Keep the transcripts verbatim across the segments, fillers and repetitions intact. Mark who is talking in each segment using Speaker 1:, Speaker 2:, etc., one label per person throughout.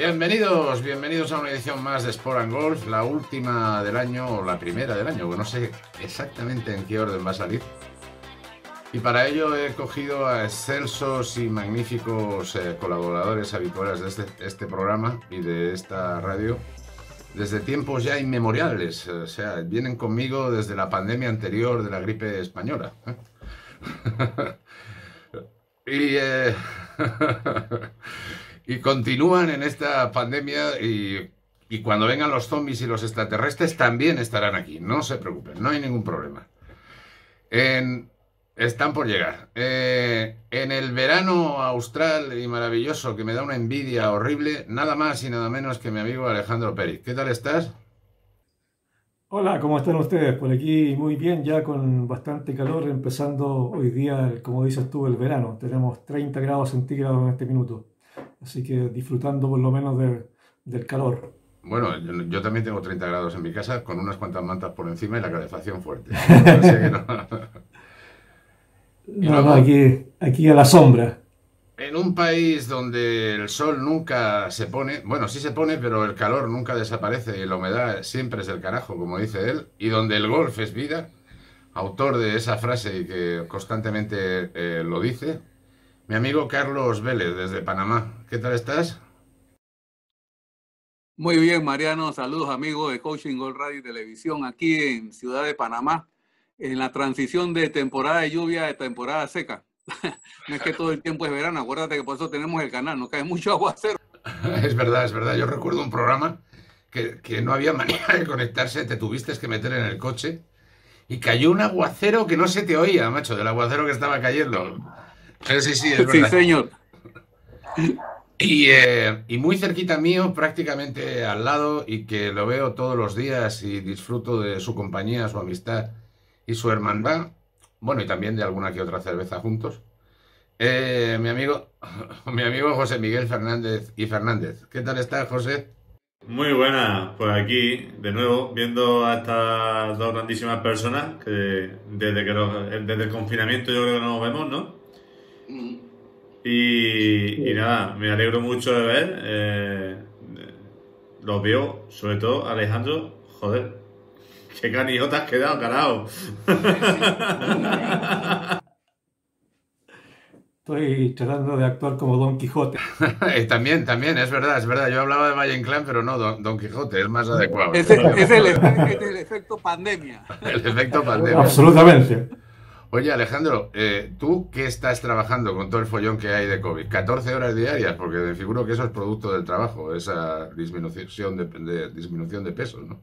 Speaker 1: Bienvenidos, bienvenidos a una edición más de Sport and Golf, la última del año, o la primera del año, que no sé exactamente en qué orden va a salir. Y para ello he cogido a excelsos y magníficos eh, colaboradores habituales de este, este programa y de esta radio desde tiempos ya inmemoriales. O sea, vienen conmigo desde la pandemia anterior de la gripe española. y, eh, y continúan en esta pandemia y, y cuando vengan los zombies y los extraterrestres también estarán aquí. No se preocupen, no hay ningún problema. En... Están por llegar. Eh, en el verano austral y maravilloso, que me da una envidia horrible, nada más y nada menos que mi amigo Alejandro Pérez. ¿Qué tal estás?
Speaker 2: Hola, ¿cómo están ustedes? Por aquí muy bien, ya con bastante calor, empezando hoy día, el- como dices tú, el verano. Tenemos treinta grados centígrados en este minuto, así que disfrutando por lo menos de- del calor.
Speaker 1: Bueno, yo, yo también tengo treinta grados en mi casa, con unas cuantas mantas por encima y la calefacción fuerte. Así que no. Y
Speaker 2: No, no,
Speaker 1: luego,
Speaker 2: aquí, aquí a la sombra.
Speaker 1: en un país donde el sol nunca se pone, bueno, sí se pone, pero el calor nunca desaparece y la humedad siempre es el carajo, como dice él, y donde el golf es vida, autor de esa frase y que constantemente eh, lo dice, mi amigo Carlos Vélez, desde Panamá. ¿Qué tal estás?
Speaker 3: Muy bien, Mariano. Saludos, amigos de Coaching Gold Radio y Televisión, aquí en Ciudad de Panamá, en la transición de temporada de lluvia a temporada seca. No es que todo el tiempo es verano, acuérdate que por eso tenemos el canal, no cae mucho aguacero.
Speaker 1: Es verdad, es verdad. Yo recuerdo un programa que, que no había manera de conectarse, te tuviste que meter en el coche y cayó un aguacero que no se te oía, macho, del aguacero que estaba cayendo. Sí, sí, sí, es
Speaker 3: Sí,
Speaker 1: verdad.
Speaker 3: señor.
Speaker 1: Y, eh, y muy cerquita mío, prácticamente al lado, y que lo veo todos los días y disfruto de su compañía, su amistad y su hermandad. Bueno, y también de alguna que otra cerveza juntos. Eh, mi amigo, mi amigo José Miguel Fernández y Fernández. ¿Qué tal está, José?
Speaker 4: Muy buena, pues aquí de nuevo viendo a estas dos grandísimas personas que desde que los- desde el confinamiento yo creo que no nos vemos, ¿no? Y, y
Speaker 2: Sí.
Speaker 4: nada, me alegro mucho de ver, eh, los veo, sobre todo Alejandro, joder, qué canijo te has quedado, carajo.
Speaker 2: Estoy tratando de actuar como Don Quijote.
Speaker 1: Eh, también, también, es verdad, es verdad. Yo hablaba de Valle Inclán, pero no, Don, Don Quijote, es más adecuado,
Speaker 3: Ese es el,
Speaker 1: efectivamente.
Speaker 3: efe- es el efecto pandemia.
Speaker 1: El efecto pandemia.
Speaker 2: Absolutamente.
Speaker 1: Oye, Alejandro, eh, ¿tú qué estás trabajando con todo el follón que hay de COVID? ¿catorce horas diarias? Porque me figuro que eso es producto del trabajo, esa disminución de, de- disminución de peso, ¿no?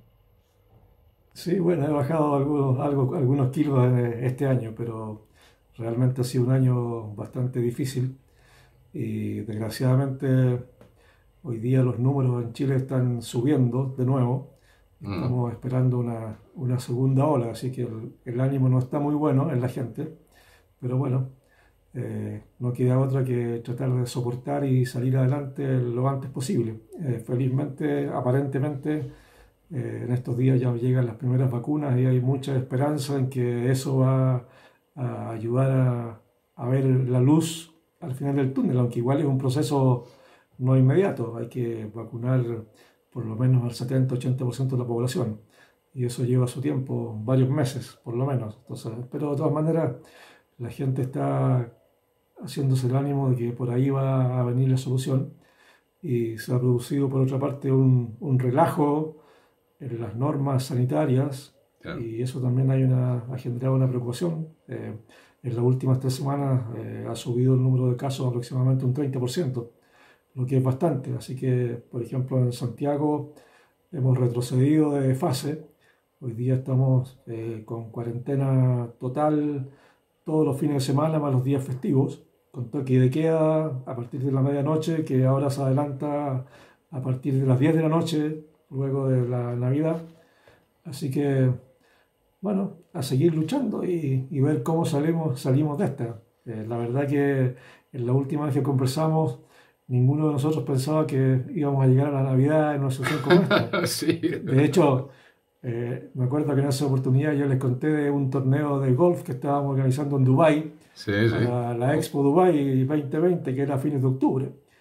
Speaker 2: Sí, bueno, he bajado algunos, algo, algunos kilos eh, este año, pero realmente ha sido un año bastante difícil y desgraciadamente hoy día los números en Chile están subiendo de nuevo.
Speaker 1: Mm.
Speaker 2: Estamos esperando una, una segunda ola, así que el, el ánimo no está muy bueno en la gente, pero bueno, eh, no queda otra que tratar de soportar y salir adelante lo antes posible. Eh, felizmente, aparentemente, eh, en estos días ya llegan las primeras vacunas y hay mucha esperanza en que eso va a ayudar a, a ver la luz al final del túnel, aunque igual es un proceso no inmediato. Hay que vacunar por lo menos al setenta-ochenta por ciento de la población y eso lleva su tiempo, varios meses por lo menos. Entonces, pero de todas maneras, la gente está haciéndose el ánimo de que por ahí va a venir la solución y se ha producido por otra parte un, un relajo en las normas sanitarias
Speaker 1: Claro.
Speaker 2: y eso también hay una, ha generado una preocupación. Eh, en las últimas tres semanas eh, ha subido el número de casos aproximadamente un treinta por ciento, lo que es bastante. Así que, por ejemplo, en Santiago hemos retrocedido de fase. Hoy día estamos eh, con cuarentena total todos los fines de semana más los días festivos, con toque de queda a partir de la medianoche, que ahora se adelanta a partir de las diez de la noche, luego de la Navidad. Así que, bueno, a seguir luchando y, y ver cómo salimos, salimos de esta. Eh, la verdad que en la última vez que conversamos, ninguno de nosotros pensaba que íbamos a llegar a la Navidad en una situación como esta.
Speaker 1: Sí.
Speaker 2: De hecho, eh, me acuerdo que en esa oportunidad yo les conté de un torneo de golf que estábamos organizando en Dubái
Speaker 1: Sí, sí.
Speaker 2: para la Expo Dubai dos mil veinte, que era a fines de octubre.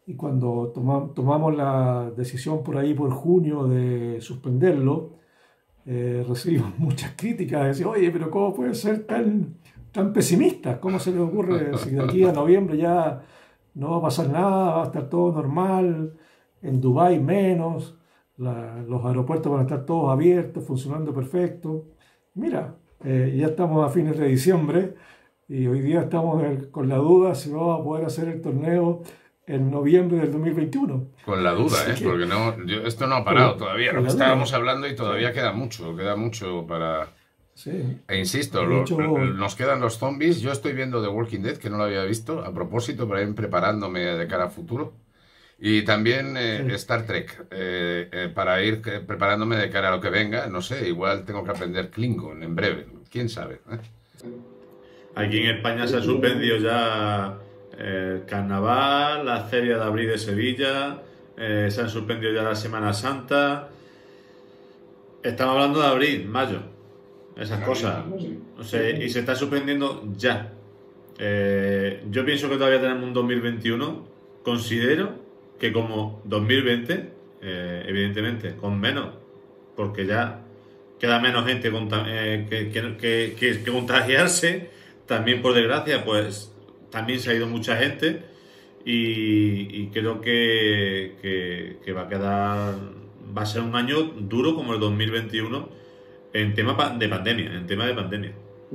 Speaker 2: y cuando toma, tomamos la decisión por ahí por junio de suspenderlo, eh, recibimos muchas críticas, decir, oye, pero ¿cómo puede ser tan, tan pesimista? ¿Cómo se le ocurre si de aquí a noviembre ya no va a pasar nada, va a estar todo normal, en Dubái menos, la, los aeropuertos van a estar todos abiertos, funcionando perfecto? Mira, eh, ya estamos a fines de diciembre y hoy día estamos el, con la duda si vamos a poder hacer el torneo en noviembre del dos mil veintiuno.
Speaker 1: Con la duda, ¿eh?
Speaker 2: Que,
Speaker 1: Porque no, yo, esto no ha parado
Speaker 2: con,
Speaker 1: todavía,
Speaker 2: con
Speaker 1: lo que
Speaker 2: la
Speaker 1: estábamos
Speaker 2: duda.
Speaker 1: hablando y todavía
Speaker 2: Sí,
Speaker 1: queda mucho, queda mucho para...
Speaker 2: sí.
Speaker 1: E insisto,
Speaker 2: De
Speaker 1: lo,
Speaker 2: hecho,
Speaker 1: nos quedan los zombies, yo estoy viendo The Walking Dead, que no lo había visto, a propósito, para ir preparándome de cara a futuro. Y también eh,
Speaker 2: sí.
Speaker 1: Star Trek, eh, eh, para ir eh, preparándome de cara a lo que venga, no sé, igual tengo que aprender Klingon en breve, quién sabe, ¿eh?
Speaker 4: Aquí en España se ha suspendido ya eh, el Carnaval, la Feria de Abril de Sevilla, eh, se han suspendido ya la Semana Santa. Estamos hablando de abril, mayo, esas cosas. O sea, y se está suspendiendo ya. Eh, yo pienso que todavía tenemos un dos mil veintiuno. Considero que como dos mil veinte, eh, evidentemente, con menos, porque ya queda menos gente conta- eh, que, que, que, que, que contagiarse. También, por desgracia, pues también se ha ido mucha gente y, y creo que, que, que va a quedar, va a ser un año duro como el dos mil veintiuno en tema pa- de pandemia, en tema de pandemia.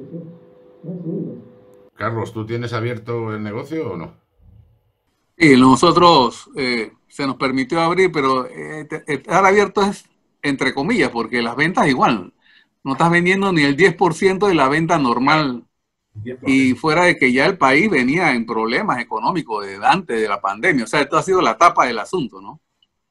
Speaker 1: Carlos, ¿tú tienes abierto el negocio o no?
Speaker 3: Y nosotros eh, se nos permitió abrir, pero eh, te- estar abierto es entre comillas, porque las ventas igual. No estás vendiendo ni el diez por ciento de la venta normal. Y fuera de que ya el país venía en problemas económicos desde antes de la pandemia. O sea, esto ha sido la tapa del asunto, ¿no?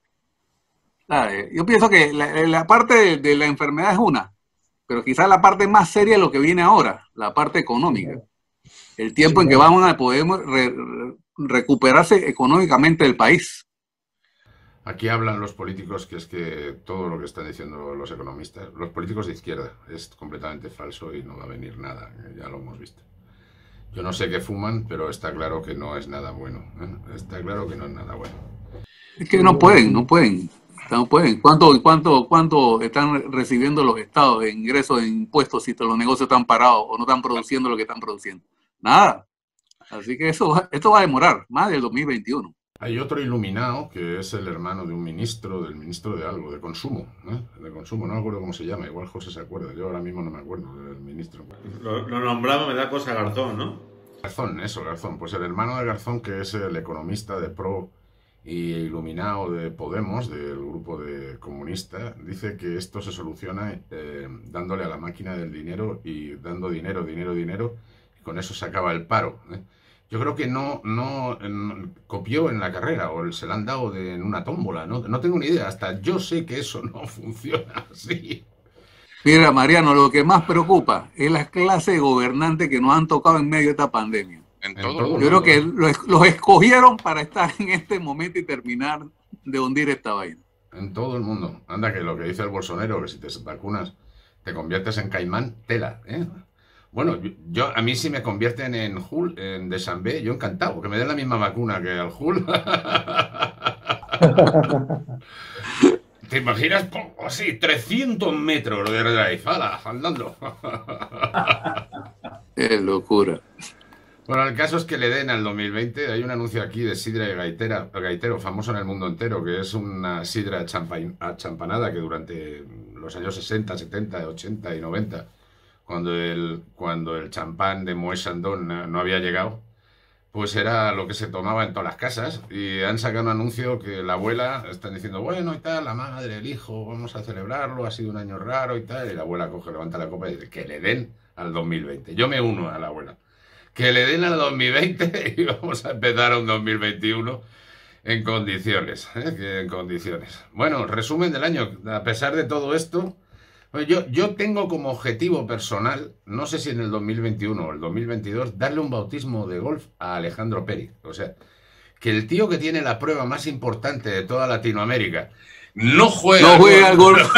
Speaker 3: ¿Sabe? Yo pienso que la, la parte de, de la enfermedad es una, pero quizás la parte más seria es lo que viene ahora, la parte económica. El tiempo
Speaker 2: Sí,
Speaker 3: en que
Speaker 2: claro.
Speaker 3: vamos a poder re- re- recuperarse económicamente el país.
Speaker 1: Aquí hablan los políticos que es que todo lo que están diciendo los economistas, los políticos de izquierda, es completamente falso y no va a venir nada, ya lo hemos visto. Yo no sé qué fuman, pero está claro que no es nada bueno, ¿eh? Está claro que no es nada bueno.
Speaker 3: Es que no pueden, no pueden, no pueden. ¿Cuánto, cuánto, cuánto están recibiendo los estados de ingresos de impuestos si los negocios están parados o no están produciendo lo que están produciendo? Nada. Así que eso, va- esto va a demorar más del dos mil veintiuno.
Speaker 1: Hay otro iluminado que es el hermano de un ministro, del ministro de algo, de consumo, ¿eh? De consumo, no me acuerdo cómo se llama, igual José se acuerda, yo ahora mismo no me acuerdo del ministro.
Speaker 4: Lo, lo nombramos, me da cosa Garzón, ¿no?
Speaker 1: Garzón, eso, Garzón, pues el hermano de Garzón, que es el economista de Pro y iluminado de Podemos, del grupo de comunista, dice que esto se soluciona eh, dándole a la máquina del dinero y dando dinero, dinero, dinero, y con eso se acaba el paro, ¿eh? Yo creo que no, no, no copió en la carrera o se la han dado de, en una tómbola, ¿no? No tengo ni idea, hasta yo sé que eso no funciona así.
Speaker 3: Mira, Mariano, lo que más preocupa es la clase de gobernantes que nos han tocado en medio de esta pandemia.
Speaker 1: En todo el
Speaker 3: Yo creo
Speaker 1: mundo,
Speaker 3: que
Speaker 1: ¿eh?
Speaker 3: los, los escogieron para estar en este momento y terminar de hundir esta vaina.
Speaker 1: En todo el mundo. Anda, que lo que dice el Bolsonaro, que si te vacunas te conviertes en caimán, tela, ¿eh? Bueno, yo, yo- a mí si me convierten en Hulk, en Deschambault, yo encantado, que me den la misma vacuna que al Hulk. ¿Te imaginas? Pum, así, trescientos metros de Raifala, andando.
Speaker 3: Es locura.
Speaker 1: Bueno, el caso es que le den al dos mil veinte. Hay un anuncio aquí de sidra gaitera, gaitero, famoso en el mundo entero, que es una sidra champa- achampanada que durante los años sesenta, setenta, ochenta y noventa, cuando el, cuando el champán de Moet Chandon no no había llegado, pues era lo que se tomaba en todas las casas. Y han sacado un anuncio que la abuela están diciendo, bueno, y tal, la madre, el hijo, vamos a celebrarlo, ha sido un año raro y tal. Y la abuela coge, levanta la copa y dice, que le den al dos mil veinte. Yo me uno a la abuela. Que le den al dos mil veinte y vamos a empezar un dos mil veintiuno en condiciones, ¿eh? Que en condiciones. Bueno, resumen del año. A pesar de todo esto, pues yo, yo tengo como objetivo personal, no sé si en el dos mil veintiuno o el dos mil veintidós, darle un bautismo de golf a Alejandro Pérez. O sea, que el tío que tiene la prueba más importante de toda Latinoamérica no juega
Speaker 3: No
Speaker 1: al
Speaker 3: juega al
Speaker 1: golf.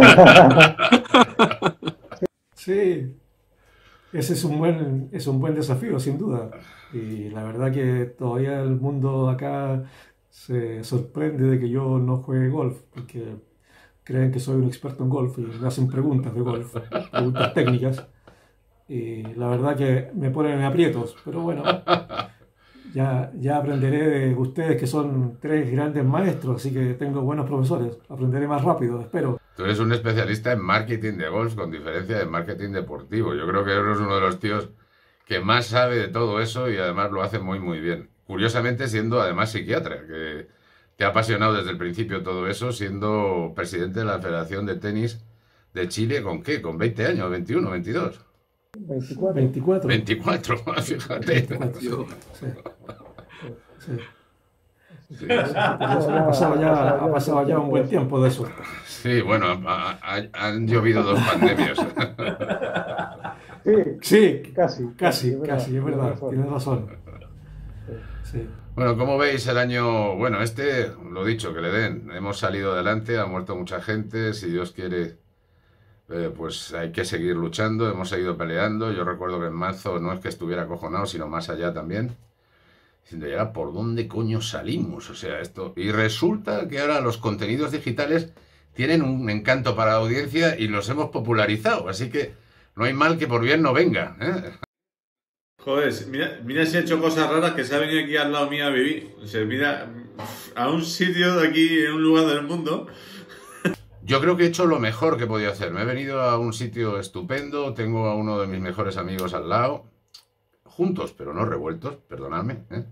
Speaker 3: golf.
Speaker 2: Sí, ese es un buen, es un buen desafío, sin duda. Y la verdad que todavía el mundo acá se sorprende de que yo no juegue golf, porque creen que soy un experto en golf y me hacen preguntas de golf, preguntas técnicas, y la verdad que me ponen en aprietos, pero bueno, ya, ya aprenderé de ustedes que son tres grandes maestros, así que tengo buenos profesores, aprenderé más rápido, espero.
Speaker 1: Tú eres un especialista en marketing de golf, con diferencia de marketing deportivo. Yo creo que eres uno de los tíos que más sabe de todo eso y además lo hace muy, muy bien. Curiosamente, siendo además psiquiatra, que te ha apasionado desde el principio todo eso, siendo presidente de la Federación de Tenis de Chile, ¿con qué? ¿Con veinte años? ¿veintiuno? ¿veintidós?
Speaker 2: veinticuatro. veinticuatro.
Speaker 1: veinticuatro, fíjate.
Speaker 2: veinticuatro, sí, sí, sí.
Speaker 1: Sí.
Speaker 2: Ha pasado, ya, ha pasado ya un buen tiempo de eso.
Speaker 1: Sí, bueno, ha- ha- han llovido dos pandemias.
Speaker 5: Sí,
Speaker 2: Sí,
Speaker 5: casi.
Speaker 2: casi,
Speaker 5: es verdad,
Speaker 2: casi, es verdad,
Speaker 5: razón.
Speaker 2: tienes razón. Sí.
Speaker 1: Bueno, ¿cómo veis el año? Bueno, este, lo dicho, que le den. Hemos salido adelante, ha muerto mucha gente. Si Dios quiere, eh, pues hay que seguir luchando. Hemos seguido peleando. Yo recuerdo que en marzo no es que estuviera acojonado, sino más allá también. Diciendo, ¿y ahora por dónde coño salimos? O sea, esto. Y resulta que ahora los contenidos digitales tienen un encanto para la audiencia y los hemos popularizado. Así que no hay mal que por bien no venga, ¿eh?
Speaker 4: Joder, mira, mira si he hecho cosas raras que se ha venido aquí al lado mío a vivir. O sea, mira, a un sitio de aquí, en un lugar del mundo.
Speaker 1: Yo creo que he hecho lo mejor que podía hacer. Me he venido a un sitio estupendo, tengo a uno de mis mejores amigos al lado, juntos, pero no revueltos, perdonadme, ¿eh?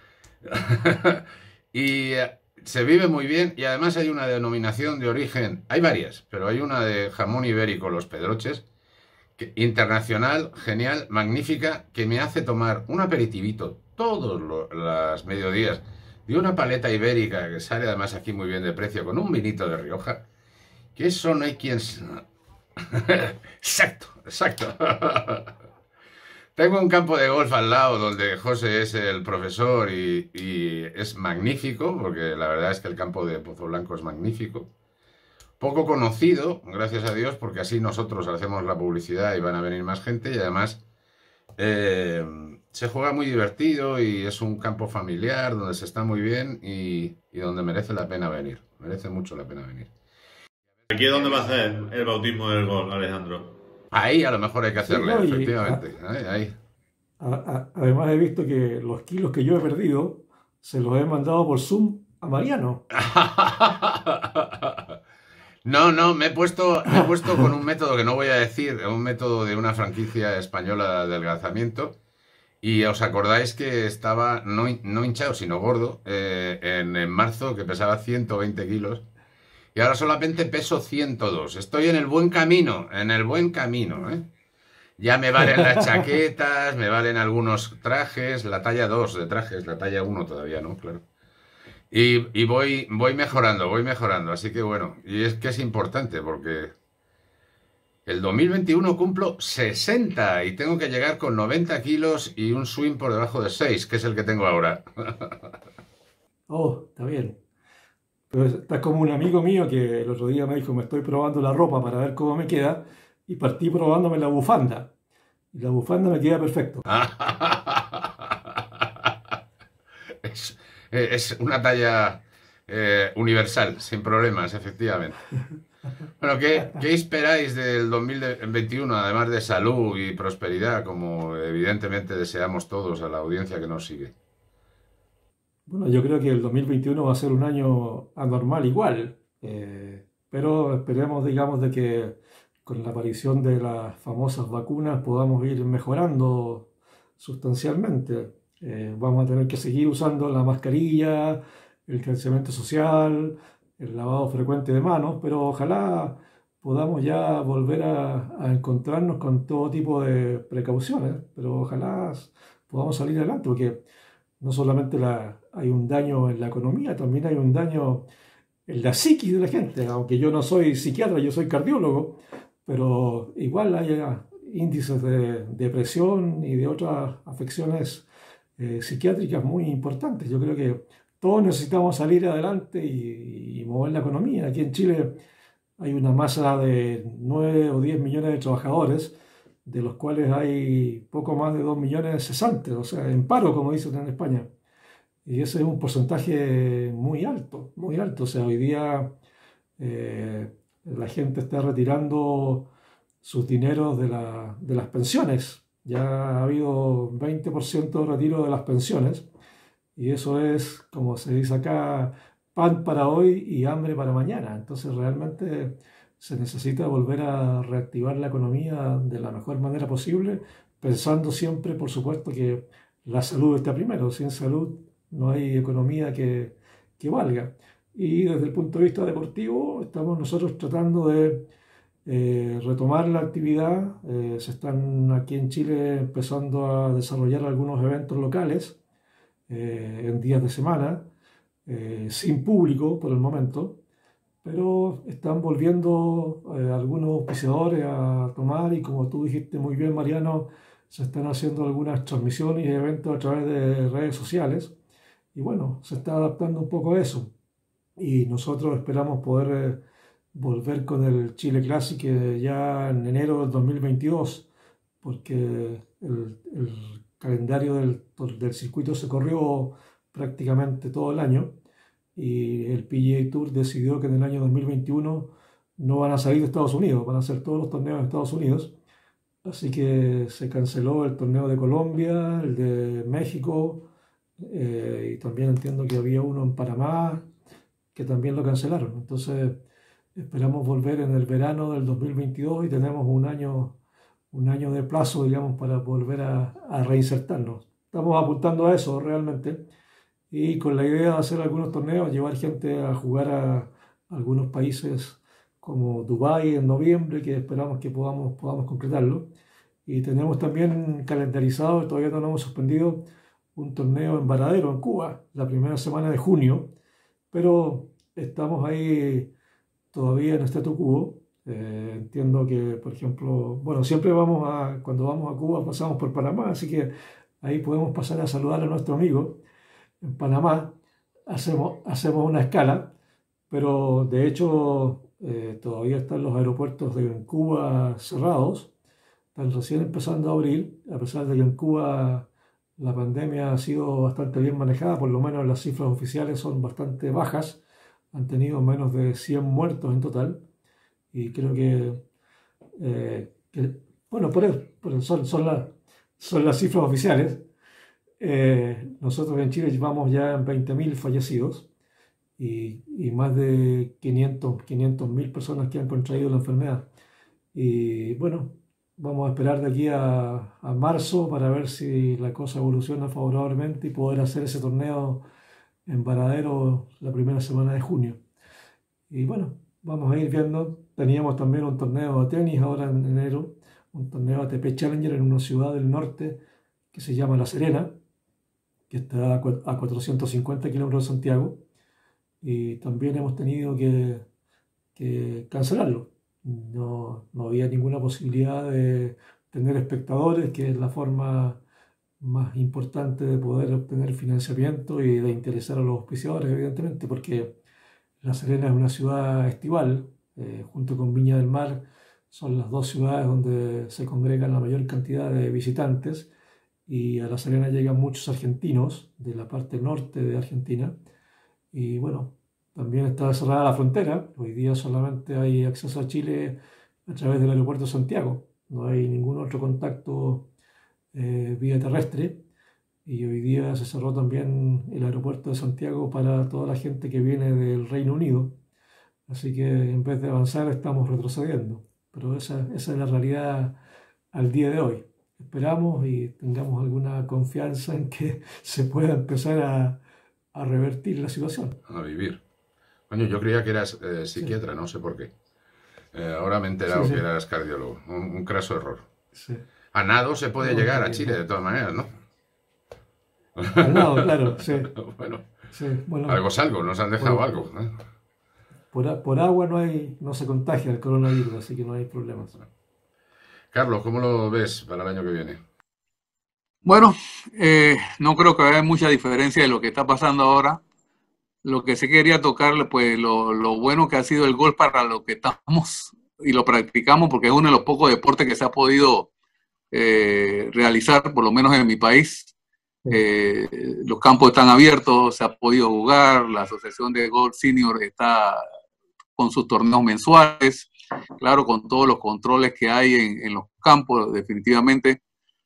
Speaker 1: Y eh, se vive muy bien y además hay una denominación de origen, hay varias, pero hay una de jamón ibérico, Los Pedroches, que- internacional, genial, magnífica, que me hace tomar un aperitivito todos los las mediodías de una paleta ibérica que sale además aquí muy bien de precio con un vinito de Rioja, que eso no hay quien... s- Exacto, exacto. Tengo un campo de golf al lado donde José es el profesor y, y es magnífico, porque la verdad es que el campo de Pozo Blanco es magnífico. Poco conocido, gracias a Dios, porque así nosotros hacemos la publicidad y van a venir más gente y además eh, se juega muy divertido y es un campo familiar donde se está muy bien y, y donde merece la pena venir. Merece mucho la pena venir.
Speaker 4: Aquí es donde va a hacer el bautismo del gol, Alejandro.
Speaker 1: Ahí a lo mejor hay que
Speaker 2: Sí,
Speaker 1: hacerle,
Speaker 2: no, y
Speaker 1: efectivamente. Ahí, ahí.
Speaker 2: a- a- además he visto que los kilos que yo he perdido se los he mandado por Zoom a Mariano.
Speaker 1: No, no, me he puesto, me he puesto con un método que no voy a decir, un método de una franquicia española de adelgazamiento. Y os acordáis que estaba no, hin- no hinchado, sino gordo, eh, en, en marzo, que pesaba ciento veinte kilos. Y ahora solamente peso ciento dos. Estoy en el buen camino, en el buen camino, ¿eh? Ya me valen las chaquetas, me valen algunos trajes, la talla dos de trajes, la talla uno todavía, ¿no? Claro. Y, y voy, voy mejorando, voy mejorando. Así que bueno, y es que es importante porque el dos mil veintiuno cumplo sesenta y tengo que llegar con noventa kilos y un swing por debajo de seis, que es el que tengo ahora.
Speaker 2: Oh, está bien. Pero estás como un amigo mío que el otro día me dijo, me estoy probando la ropa para ver cómo me queda, y partí probándome la bufanda. Y la bufanda me queda perfecto.
Speaker 1: Es, es una talla eh, universal, sin problemas, efectivamente. Bueno, ¿qué, qué esperáis del dos mil veintiuno, además de salud y prosperidad, como evidentemente deseamos todos a la audiencia que nos sigue?
Speaker 2: Bueno, yo creo que el dos mil veintiuno va a ser un año anormal igual, eh, pero esperemos, digamos, de que con la aparición de las famosas vacunas podamos ir mejorando sustancialmente. Eh, vamos a tener que seguir usando la mascarilla, el distanciamiento social, el lavado frecuente de manos, pero ojalá podamos ya volver a, a encontrarnos con todo tipo de precauciones, pero ojalá podamos salir adelante, porque no solamente la- hay un daño en la economía, también hay un daño en la psiquis de la gente. Aunque yo no soy psiquiatra, yo soy cardiólogo, pero igual hay ah, índices de depresión y de otras afecciones eh, psiquiátricas muy importantes. Yo creo que todos necesitamos salir adelante y, y mover la economía. Aquí en Chile hay una masa de nueve o diez millones de trabajadores, de los cuales hay poco más de dos millones cesantes, o sea, en paro, como dicen en España. Y ese es un porcentaje muy alto, muy alto. O sea, hoy día eh, la gente está retirando sus dineros de, la, de las pensiones. Ya ha habido veinte por ciento de retiro de las pensiones. Y eso es, como se dice acá, pan para hoy y hambre para mañana. Entonces realmente se necesita volver a reactivar la economía de la mejor manera posible, pensando siempre, por supuesto, que la salud está primero. Sin salud no hay economía que, que valga. Y desde el punto de vista deportivo, estamos nosotros tratando de eh, retomar la actividad. Eh, se están aquí en Chile empezando a desarrollar algunos eventos locales eh, en días de semana, eh, sin público por el momento, pero están volviendo eh, algunos auspiciadores a tomar y como tú dijiste muy bien, Mariano, se están haciendo algunas transmisiones y eventos a través de redes sociales y bueno, se está adaptando un poco a eso y nosotros esperamos poder eh, volver con el Chile Classic eh, ya en enero del dos mil veintidós, porque el, el calendario del, del circuito se corrió prácticamente todo el año y el P G A Tour decidió que en el año dos mil veintiuno no van a salir de Estados Unidos, van a hacer todos los torneos en Estados Unidos, así que se canceló el torneo de Colombia, el de México, eh, y también entiendo que había uno en Panamá que también lo cancelaron. Entonces esperamos volver en el verano del dos mil veintidós y tenemos un año, un año de plazo, digamos, para volver a, a reinsertarnos. Estamos apuntando a eso realmente y con la idea de hacer algunos torneos, llevar gente a jugar a algunos países como Dubái en noviembre, que esperamos que podamos, podamos concretarlo. Y tenemos también calendarizado, todavía no lo hemos suspendido, un torneo en Varadero, en Cuba, la primera semana de junio, pero estamos ahí todavía en statu quo. Eh, entiendo que, por ejemplo, bueno, siempre vamos a, cuando vamos a Cuba pasamos por Panamá, así que ahí podemos pasar a saludar a nuestro amigo en Panamá, hacemos, hacemos una escala, pero de hecho eh, todavía están los aeropuertos de Cuba cerrados, están recién empezando a abrir, a pesar de que en Cuba la pandemia ha sido bastante bien manejada, por lo menos las cifras oficiales son bastante bajas, han tenido menos de cien muertos en total, y creo que, eh, que bueno, por eso, por eso son, son, la, son las cifras oficiales. Eh, nosotros en Chile llevamos ya veinte mil fallecidos y, y más de quinientas mil personas que han contraído la enfermedad. Y bueno, vamos a esperar de aquí a, a marzo para ver si la cosa evoluciona favorablemente y poder hacer ese torneo en Varadero la primera semana de junio. Y bueno, vamos a ir viendo. Teníamos también un torneo de tenis ahora en enero, un torneo A T P Challenger en una ciudad del norte que se llama La Serena, que está a cuatrocientos cincuenta kilómetros de Santiago, y también hemos tenido que, que cancelarlo. No, no había ninguna posibilidad de tener espectadores, que es la forma más importante de poder obtener financiamiento y de interesar a los auspiciadores, evidentemente, porque La Serena es una ciudad estival, eh, junto con Viña del Mar, son las dos ciudades donde se congregan la mayor cantidad de visitantes, y a La Serena llegan muchos argentinos de la parte norte de Argentina. Y bueno, también está cerrada la frontera. Hoy día solamente hay acceso a Chile a través del aeropuerto de Santiago. No hay ningún otro contacto eh, vía terrestre. Y hoy día se cerró también el aeropuerto de Santiago para toda la gente que viene del Reino Unido. Así que en vez de avanzar estamos retrocediendo. Pero esa, esa es la realidad al día de hoy. Esperamos y tengamos alguna confianza en que se pueda empezar a, a revertir la situación.
Speaker 1: A vivir. Coño, yo creía que eras eh, psiquiatra, sí. No sé por qué. Eh, ahora me he enterado sí, sí. que eras cardiólogo. Un, un craso error. Sí. A nado se puede no, llegar a Chile, no. de todas maneras, ¿no?
Speaker 2: A nado, claro, sí.
Speaker 1: bueno,
Speaker 2: sí, bueno,
Speaker 1: algo es algo, nos han dejado
Speaker 2: por,
Speaker 1: algo. ¿eh?
Speaker 2: Por, por agua no, hay, no se contagia el coronavirus, así que no hay problemas.
Speaker 1: Carlos, ¿cómo lo ves para el año que viene?
Speaker 3: Bueno, eh, no creo que haya mucha diferencia de lo que está pasando ahora. Lo que sí quería tocarle, pues lo, lo bueno que ha sido el golf para lo que estamos y lo practicamos, porque es uno de los pocos deportes que se ha podido eh, realizar, por lo menos en mi país. Eh, los campos están abiertos, se ha podido jugar, la Asociación de Golf Senior está con sus torneos mensuales, claro, con todos los controles que hay en, en los campos, definitivamente.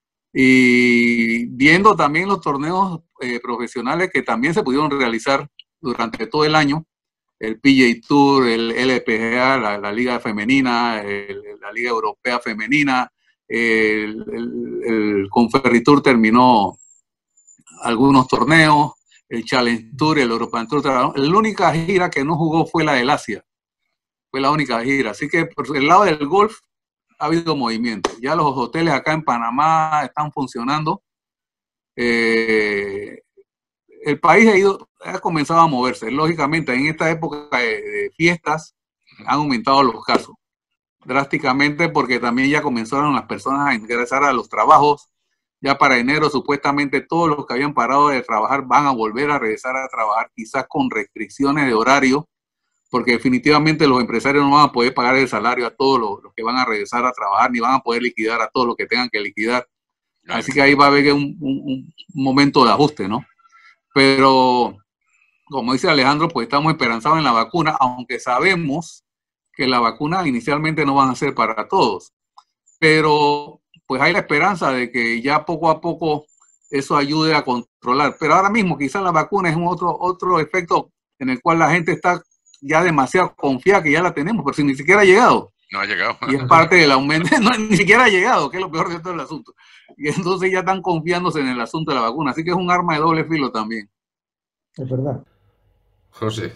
Speaker 3: Y viendo también los torneos eh, profesionales que también se pudieron realizar durante todo el año, el P G A Tour, el L P G A, la, la Liga Femenina, el, la Liga Europea Femenina, el, el, el Conferritour terminó algunos torneos, el Challenge Tour, el European Tour. La única gira que no jugó fue la del Asia. Fue la única gira. Así que por el lado del golf ha habido movimiento. Ya los hoteles acá en Panamá están funcionando. Eh, el país ha, ido, ha comenzado a moverse. Lógicamente, en esta época de, de fiestas han aumentado los casos drásticamente porque también ya comenzaron las personas a ingresar a los trabajos. Ya para enero supuestamente todos los que habían parado de trabajar van a volver a regresar a trabajar, quizás con restricciones de horario, porque definitivamente los empresarios no van a poder pagar el salario a todos los, los que van a regresar a trabajar, ni van a poder liquidar a todos los que tengan que liquidar. Así que ahí va a haber un, un, un momento de ajuste, ¿no? Pero, como dice Alejandro, pues estamos esperanzados en la vacuna, aunque sabemos que la vacuna inicialmente no van a ser para todos. Pero pues hay la esperanza de que ya poco a poco eso ayude a controlar. Pero ahora mismo quizás la vacuna es un otro, otro efecto en el cual la gente está ya demasiado confiada que ya la tenemos, pero si ni siquiera ha llegado.
Speaker 1: No ha llegado.
Speaker 3: Y es parte del aumento, no, ni siquiera ha llegado, que es lo peor de todo el asunto. Y entonces ya están confiándose en el asunto de la vacuna. Así que es un arma de doble filo también.
Speaker 2: Es verdad.
Speaker 1: José.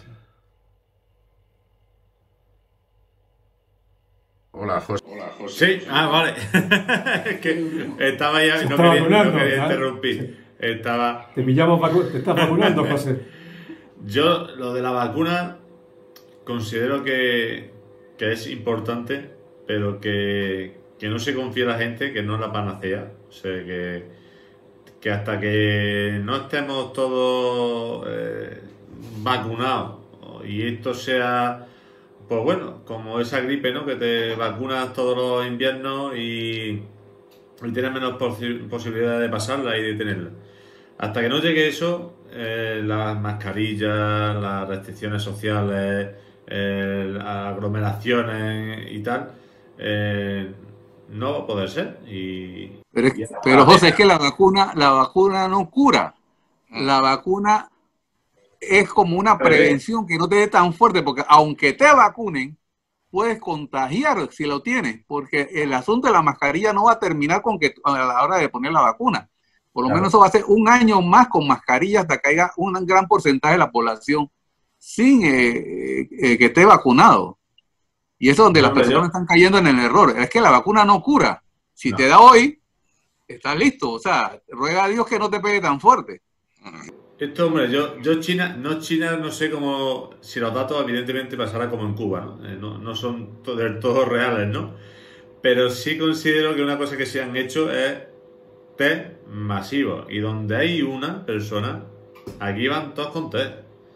Speaker 1: Hola, José.
Speaker 4: Hola, José. Sí, ah, vale. Es que estaba ya, no
Speaker 2: estaba
Speaker 4: quería, no quería
Speaker 2: ¿eh?
Speaker 4: interrumpir. Estaba...
Speaker 2: Te pillamos, te estás vacunando, José.
Speaker 4: Yo, lo de la vacuna, considero que, que es importante, pero que, que no se confíe la gente, que no es la panacea. O sea, que, que hasta que no estemos todos eh, vacunados y esto sea... Pues bueno, como esa gripe, ¿no? Que te vacunas todos los inviernos y, y tienes menos posi- posibilidades de pasarla y de tenerla. Hasta que no llegue eso, eh, las mascarillas, las restricciones sociales, eh, las aglomeraciones y tal, eh, no va a poder ser. Y,
Speaker 3: Pero, es,
Speaker 4: y
Speaker 3: pero José, es que la vacuna, la vacuna no cura. La vacuna es como una prevención que no te dé tan fuerte, porque aunque te vacunen, puedes contagiar si lo tienes, porque el asunto de la mascarilla no va a terminar con que a la hora de poner la vacuna. Por lo claro. menos eso va a ser un año más con mascarilla hasta que haya un gran porcentaje de la población sin eh, eh, que esté vacunado. Y eso es donde no, las personas yo... están cayendo en el error. Es que la vacuna no cura. Si no. te da hoy, estás listo. O sea, ruega a Dios que no te pegue tan fuerte.
Speaker 4: Esto, hombre, yo, yo China, no China, no sé cómo, si los datos evidentemente pasará como en Cuba, ¿no? Eh, no, no son to, del todo reales, ¿no? Pero sí considero que una cosa que se han hecho es test masivos. Y donde hay una persona, aquí van todos con test.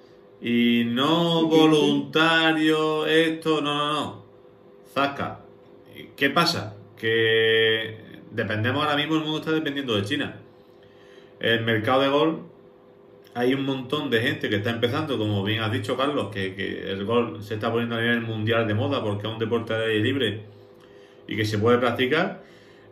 Speaker 4: Y no voluntario, esto, no, no, no. Zasca. ¿Qué pasa? Que dependemos ahora mismo, el mundo está dependiendo de China. El mercado de golf, hay un montón de gente que está empezando, como bien has dicho, Carlos, que, que el golf se está poniendo a nivel mundial de moda porque es un deporte de aire libre y que se puede practicar.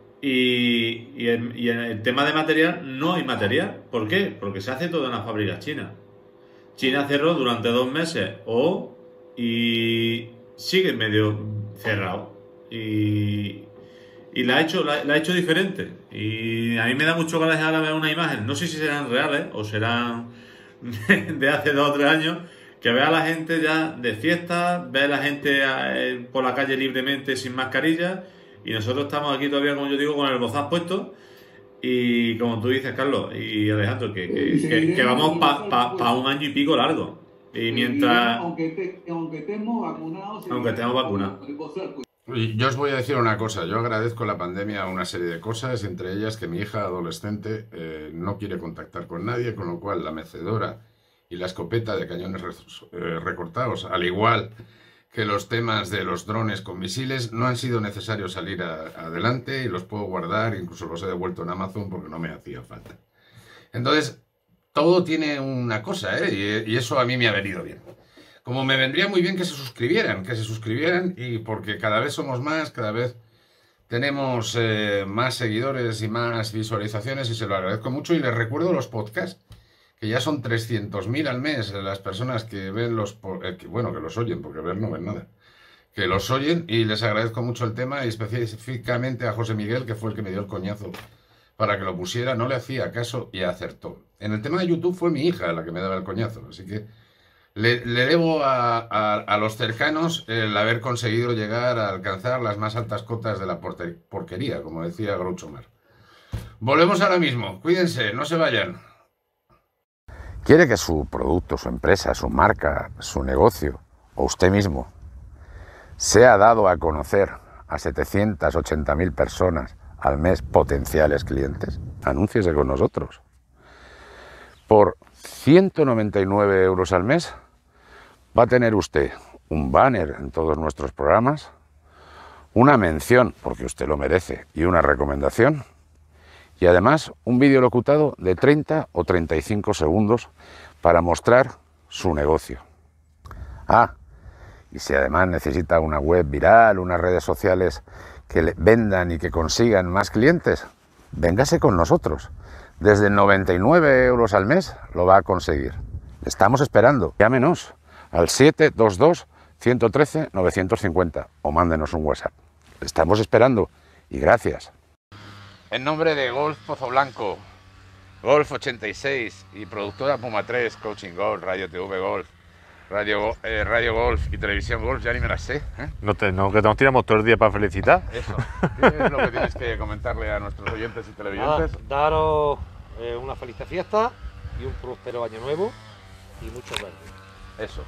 Speaker 4: Y, y, en, y en el tema de material, no hay material. ¿Por qué? Porque se hace todo en las fábricas chinas. China cerró durante dos meses o y sigue medio cerrado. Y, y la ha hecho, la, la ha hecho diferente. Y a mí me da mucho coraje ahora ver una imagen. No sé si serán reales o serán de hace dos o tres años. Que vea a la gente ya de fiesta, ve a la gente eh, por la calle libremente sin mascarilla. Y nosotros estamos aquí todavía, como yo digo, con el bozal puesto. Y como tú dices, Carlos y Alejandro, que, que, que, que vamos para pa, pa un año y pico largo. Y mientras...
Speaker 3: Aunque, te, aunque estemos vacunados...
Speaker 4: Aunque estemos vacunados.
Speaker 1: Yo os voy a decir una cosa, yo agradezco la pandemia una serie de cosas, entre ellas que mi hija adolescente eh, no quiere contactar con nadie, con lo cual la mecedora y la escopeta de cañones re, eh, recortados, al igual que los temas de los drones con misiles, no han sido necesarios salir a, adelante y los puedo guardar, incluso los he devuelto en Amazon porque no me hacía falta. Entonces, todo tiene una cosa, ¿eh? Y, y eso a mí me ha venido bien. Como me vendría muy bien que se suscribieran, que se suscribieran, y porque cada vez somos más, cada vez tenemos eh, más seguidores y más visualizaciones, y se lo agradezco mucho. Y les recuerdo los podcasts, que ya son trescientos mil al mes las personas que ven los, eh, que, bueno, que los oyen, porque ver no ven nada, que los oyen, y les agradezco mucho el tema, y específicamente a José Miguel, que fue el que me dio el coñazo para que lo pusiera. No le hacía caso y acertó. En el tema de YouTube fue mi hija la que me daba el coñazo, así que le, le debo a, a, a los cercanos el haber conseguido llegar a alcanzar las más altas cotas de la porter, porquería, como decía Groucho Marx. Volvemos ahora mismo, cuídense, no se vayan.
Speaker 6: ¿Quiere que su producto, su empresa, su marca, su negocio o usted mismo sea dado a conocer a setecientas ochenta mil personas al mes potenciales clientes? Anúnciese con nosotros. Por ciento noventa y nueve euros al mes va a tener usted un banner en todos nuestros programas, una mención, porque usted lo merece, y una recomendación, y además un vídeo locutado de treinta o treinta y cinco segundos para mostrar su negocio. Ah, y si además necesita una web viral, unas redes sociales que le vendan y que consigan más clientes, véngase con nosotros. Desde noventa y nueve euros al mes lo va a conseguir. Le estamos esperando. Llámenos al siete dos dos, uno uno tres, nueve cinco cero o mándenos un WhatsApp. Le estamos esperando y gracias.
Speaker 1: En nombre de Golf Pozo Blanco, Golf ochenta y seis y productora Puma tres, Coaching Golf, Radio T V Golf, Radio, eh, Radio Golf y Televisión Golf, ya ni me las sé. ¿eh?
Speaker 7: No, te, no, que nos tiramos todo el día para felicitar.
Speaker 1: Eso. ¿Qué es lo que tienes que comentarle a nuestros oyentes y televidentes?
Speaker 8: Ah, daros eh, una feliz fiesta y un próspero año nuevo y mucho verde.
Speaker 1: Eso.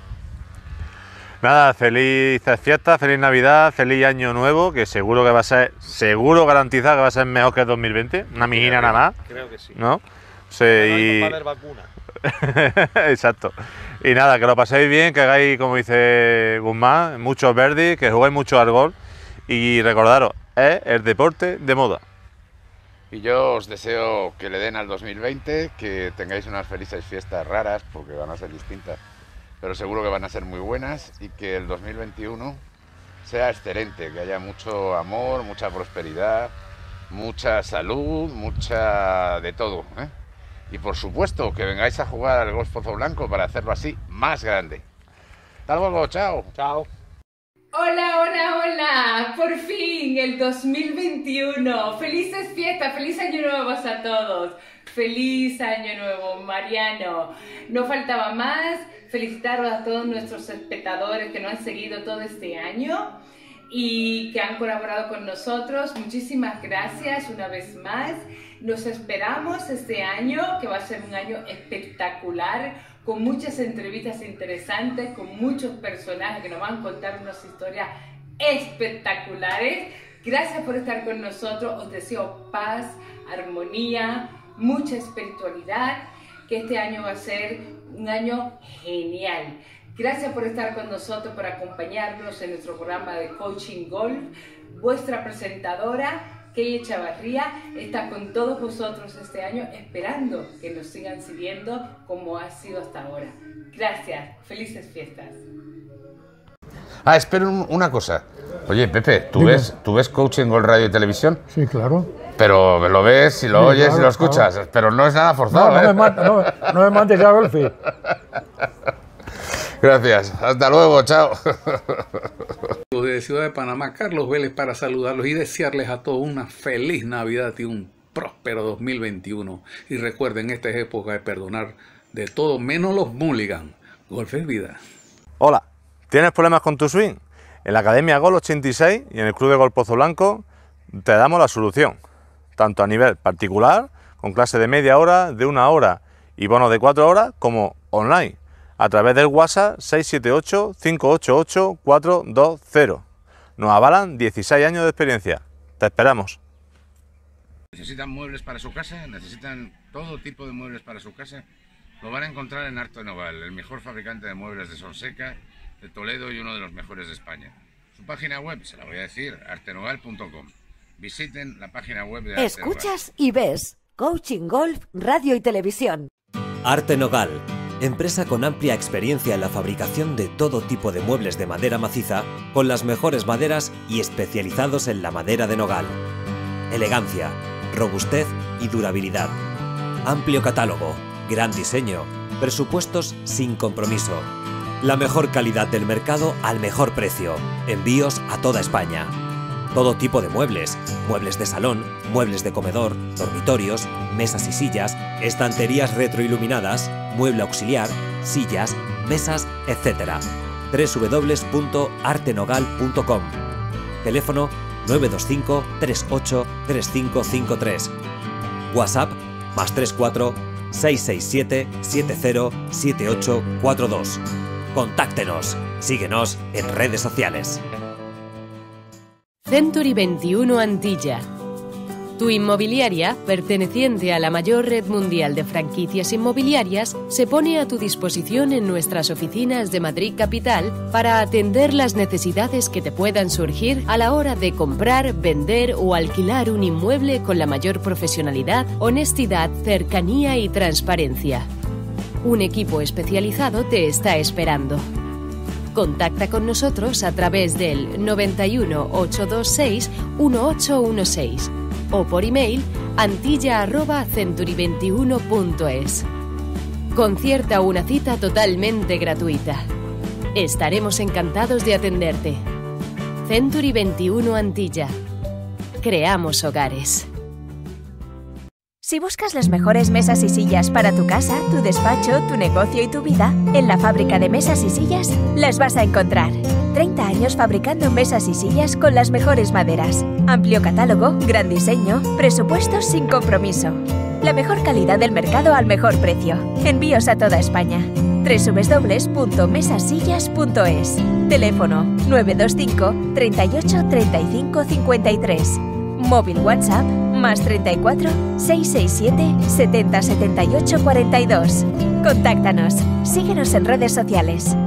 Speaker 7: Nada, felices fiestas, feliz Navidad, feliz año nuevo, que seguro que va a ser, seguro garantizado que va a ser mejor que el dos mil veinte, una mijina nada más.
Speaker 8: Creo que sí.
Speaker 7: ¿No? Sí, y...
Speaker 8: va a haber vacuna.
Speaker 7: Exacto. Y nada, que lo paséis bien, que hagáis, como dice Guzmán, muchos verdes, que juguéis mucho al golf y recordaros, es el deporte de moda.
Speaker 1: Y yo os deseo que le den al dos mil veinte, que tengáis unas felices fiestas raras, porque van a ser distintas, pero seguro que van a ser muy buenas, y que el dos mil veintiuno sea excelente, que haya mucho amor, mucha prosperidad, mucha salud, mucha de todo, ¿eh? Y por supuesto que vengáis a jugar al Golf Pozo Blanco para hacerlo así más grande. Hasta luego, chao.
Speaker 8: Chao.
Speaker 9: Hola, hola, hola. Por fin el dos mil veintiuno. Felices fiestas, feliz año nuevo a todos. Feliz año nuevo, Mariano. No faltaba más. Felicitaros a todos nuestros espectadores que nos han seguido todo este año y que han colaborado con nosotros. Muchísimas gracias una vez más. Nos esperamos este año, que va a ser un año espectacular, con muchas entrevistas interesantes, con muchos personajes que nos van a contar unas historias espectaculares. Gracias por estar con nosotros. Os deseo paz, armonía, mucha espiritualidad, que este año va a ser un año genial. Gracias por estar con nosotros, por acompañarnos en nuestro programa de Coaching Golf. Vuestra presentadora, Key Chavarría, está con todos vosotros este año, esperando que nos sigan siguiendo como ha sido hasta ahora. Gracias, felices fiestas.
Speaker 1: Ah, espera un, una cosa. Oye, Pepe, ¿tú ves, ¿tú ves Coaching Golf Radio y Televisión?
Speaker 10: Sí, claro.
Speaker 1: Pero lo ves y lo sí, oyes claro, y lo escuchas, claro. Pero no es nada forzado.
Speaker 10: No, no,
Speaker 1: ¿eh?
Speaker 10: me, mate, no, no me mates ya, Golfi.
Speaker 1: Gracias, hasta luego, chao.
Speaker 3: De Ciudad de Panamá, Carlos Vélez, para saludarlos y desearles a todos una feliz Navidad y un próspero dos mil veintiuno. Y recuerden, esta es época de perdonar de todo, menos los mulligan. Golf es vida.
Speaker 7: Hola, ¿tienes problemas con tu swing? En la Academia Golf ochenta y seis y en el Club de Golf Pozo Blanco te damos la solución, tanto a nivel particular, con clase de media hora, de una hora y bonos de cuatro horas, como online, a través del WhatsApp seis siete ocho, cinco ocho ocho, cuatro dos cero. Nos avalan dieciséis años de experiencia. Te esperamos.
Speaker 1: ¿Necesitan muebles para su casa? ¿Necesitan todo tipo de muebles para su casa? Lo van a encontrar en Arte Noval, el mejor fabricante de muebles de Sonseca, de Toledo y uno de los mejores de España. Su página web, se la voy a decir, arte noval punto com. Visiten la página web de Arte
Speaker 11: Escuchas
Speaker 1: Noval.
Speaker 11: y ves Coaching Golf, Radio y Televisión.
Speaker 12: Arte Nogal, empresa con amplia experiencia en la fabricación de todo tipo de muebles de madera maciza, con las mejores maderas y especializados en la madera de nogal. Elegancia, robustez y durabilidad. Amplio catálogo, gran diseño, presupuestos sin compromiso. La mejor calidad del mercado al mejor precio. Envíos a toda España. Todo tipo de muebles, muebles de salón, muebles de comedor, dormitorios, mesas y sillas, estanterías retroiluminadas, mueble auxiliar, sillas, mesas, etcétera. doble u doble u doble u punto arte nogal punto com. Teléfono nueve dos cinco, tres ocho, tres cinco cinco tres. WhatsApp más tres cuatro, seis seis siete, siete cero, siete ocho cuatro dos. Contáctenos. Síguenos en redes sociales.
Speaker 13: Century veintiuno Antilla. Tu inmobiliaria, perteneciente a la mayor red mundial de franquicias inmobiliarias, se pone a tu disposición en nuestras oficinas de Madrid Capital para atender las necesidades que te puedan surgir a la hora de comprar, vender o alquilar un inmueble con la mayor profesionalidad, honestidad, cercanía y transparencia. Un equipo especializado te está esperando. Contacta con nosotros a través del noventa y uno, ochocientos veintiséis, dieciocho dieciséis o por email antilla arroba century veintiuno punto es. Concierta una cita totalmente gratuita. Estaremos encantados de atenderte. Century veintiuno Antilla. Creamos hogares.
Speaker 14: Si buscas las mejores mesas y sillas para tu casa, tu despacho, tu negocio y tu vida, en la fábrica de mesas y sillas las vas a encontrar. treinta años fabricando mesas y sillas con las mejores maderas. Amplio catálogo, gran diseño, presupuestos sin compromiso. La mejor calidad del mercado al mejor precio. Envíos a toda España. doble u doble u doble u punto mesasillas punto es. Teléfono nueve dos cinco, treinta y ocho, treinta y cinco, cincuenta y tres. Móvil WhatsApp más treinta y cuatro, seiscientos sesenta y siete, setenta, setenta y ocho, cuarenta y dos. Contáctanos. Síguenos en redes sociales.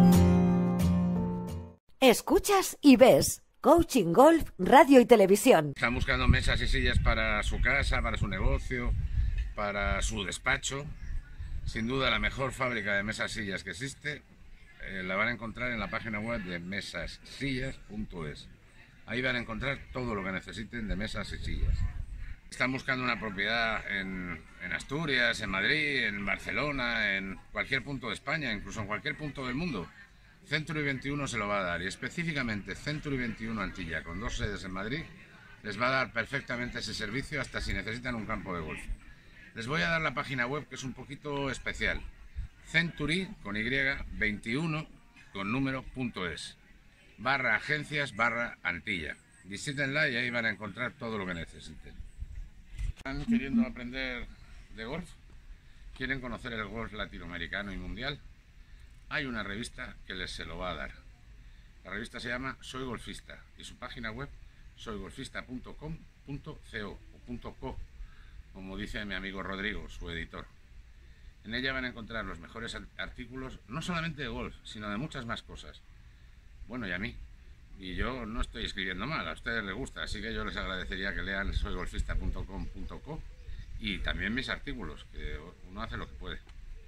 Speaker 11: Escuchas y ves Coaching Golf, Radio y Televisión.
Speaker 1: Están buscando mesas y sillas para su casa, para su negocio, para su despacho. Sin duda la mejor fábrica de mesas y sillas que existe. Eh, la van a encontrar en la página web de mesas sillas punto es. Ahí van a encontrar todo lo que necesiten de mesas y sillas. Están buscando una propiedad en, en Asturias, en Madrid, en Barcelona, en cualquier punto de España, incluso en cualquier punto del mundo. Century veintiuno se lo va a dar, y específicamente Century veintiuno Antilla, con dos sedes en Madrid, les va a dar perfectamente ese servicio hasta si necesitan un campo de golf. Les voy a dar la página web, que es un poquito especial. Century, con Y, veintiuno, con número, punto es. Barra agencias, barra Antilla. Visítenla y ahí van a encontrar todo lo que necesiten. ¿Están queriendo aprender de golf? ¿Quieren conocer el golf latinoamericano y mundial? Hay una revista que les se lo va a dar. La revista se llama Soy Golfista y su página web soy golfista punto com punto co o .co, como dice mi amigo Rodrigo, su editor. En ella van a encontrar los mejores artículos, no solamente de golf, sino de muchas más cosas. Bueno, y a mí. Y yo no estoy escribiendo mal, a ustedes les gusta, así que yo les agradecería que lean soy golfista punto com punto co y también mis artículos, que uno hace lo que puede.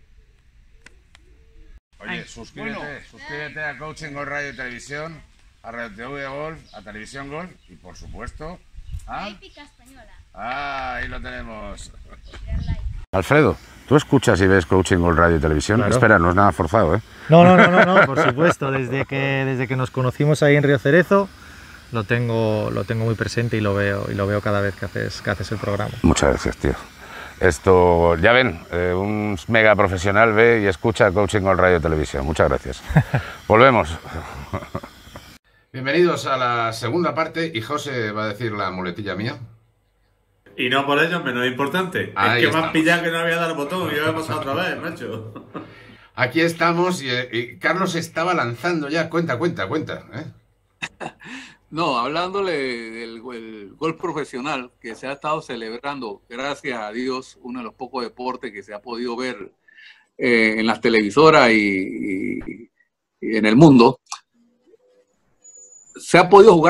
Speaker 1: Oye, Ay, suscríbete, bueno. suscríbete a Coaching Golf Radio y Televisión, a Radio T V Golf, a Televisión Golf y por supuesto a...
Speaker 15: Épica Española.
Speaker 1: Ah, ahí lo tenemos.
Speaker 6: Alfredo, ¿tú escuchas y ves Coaching Golf Radio y Televisión?
Speaker 10: Claro.
Speaker 6: Espera, no es nada forzado, ¿eh?
Speaker 10: No, no, no, no, no, por supuesto. Desde que, desde que nos conocimos ahí en Río Cerezo, lo tengo, lo tengo muy presente y lo veo, y lo veo cada vez que haces, que haces el programa.
Speaker 6: Muchas gracias, tío. Esto, ya ven, eh, un mega profesional ve y escucha Coaching Golf Radio y Televisión. Muchas gracias. Volvemos.
Speaker 1: Bienvenidos a la segunda parte y José va a decir la muletilla mía.
Speaker 4: Y no por ello menos importante.
Speaker 1: Ahí
Speaker 4: es que
Speaker 1: estamos.
Speaker 4: me has pillado que no había dado el botón y yo he pasado otra vez, macho.
Speaker 1: Aquí estamos y, y Carlos estaba lanzando ya. Cuenta, cuenta, cuenta. ¿eh?
Speaker 3: No, hablándole del el golf profesional que se ha estado celebrando, gracias a Dios, uno de los pocos deportes que se ha podido ver eh, en las televisoras y, y, y en el mundo. Se ha podido jugar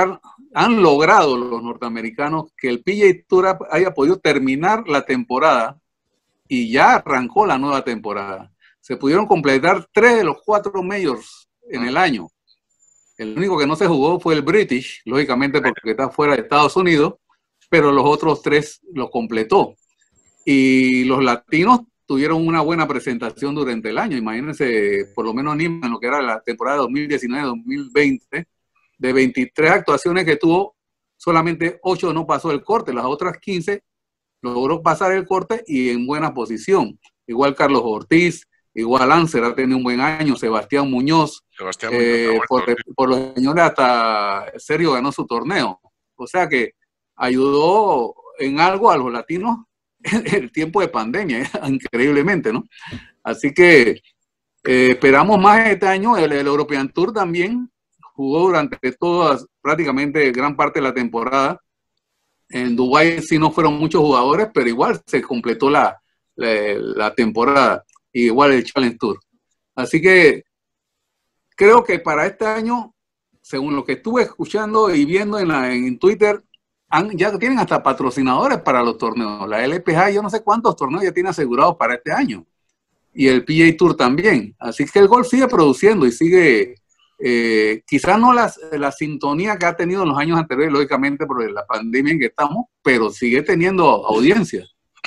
Speaker 3: han logrado los norteamericanos que el P G A Tour haya podido terminar la temporada y ya arrancó la nueva temporada. Se pudieron completar tres de los cuatro majors en el año. El único que no se jugó fue el British, lógicamente porque está fuera de Estados Unidos, pero los otros tres los completó. Y los latinos tuvieron una buena presentación durante el año. Imagínense, por lo menos en lo que era la temporada dos mil diecinueve dos mil veinte, de veintitrés actuaciones que tuvo, solamente ocho no pasó el corte, las otras quince logró pasar el corte y en buena posición. Igual Carlos Ortiz, igual Anser ha tenido un buen año, Sebastián Muñoz,
Speaker 6: Sebastián
Speaker 3: eh,
Speaker 6: Muñoz
Speaker 3: por, por los señores hasta Sergio ganó su torneo. O sea que ayudó en algo a los latinos en el tiempo de pandemia, increíblemente, ¿no? Así que eh, esperamos más este año. El, el European Tour también jugó durante todas, prácticamente gran parte de la temporada. En Dubái sí no fueron muchos jugadores, pero igual se completó la, la, la temporada. Igual el Challenge Tour. Así que creo que para este año, según lo que estuve escuchando y viendo en, la, en Twitter, han, ya tienen hasta patrocinadores para los torneos. La L P G A, yo no sé cuántos torneos ya tiene asegurados para este año. Y el P G A Tour también. Así que el golf sigue produciendo y sigue, eh, quizás no la, la sintonía que ha tenido en los años anteriores, lógicamente por la pandemia en que estamos, pero sigue teniendo audiencia.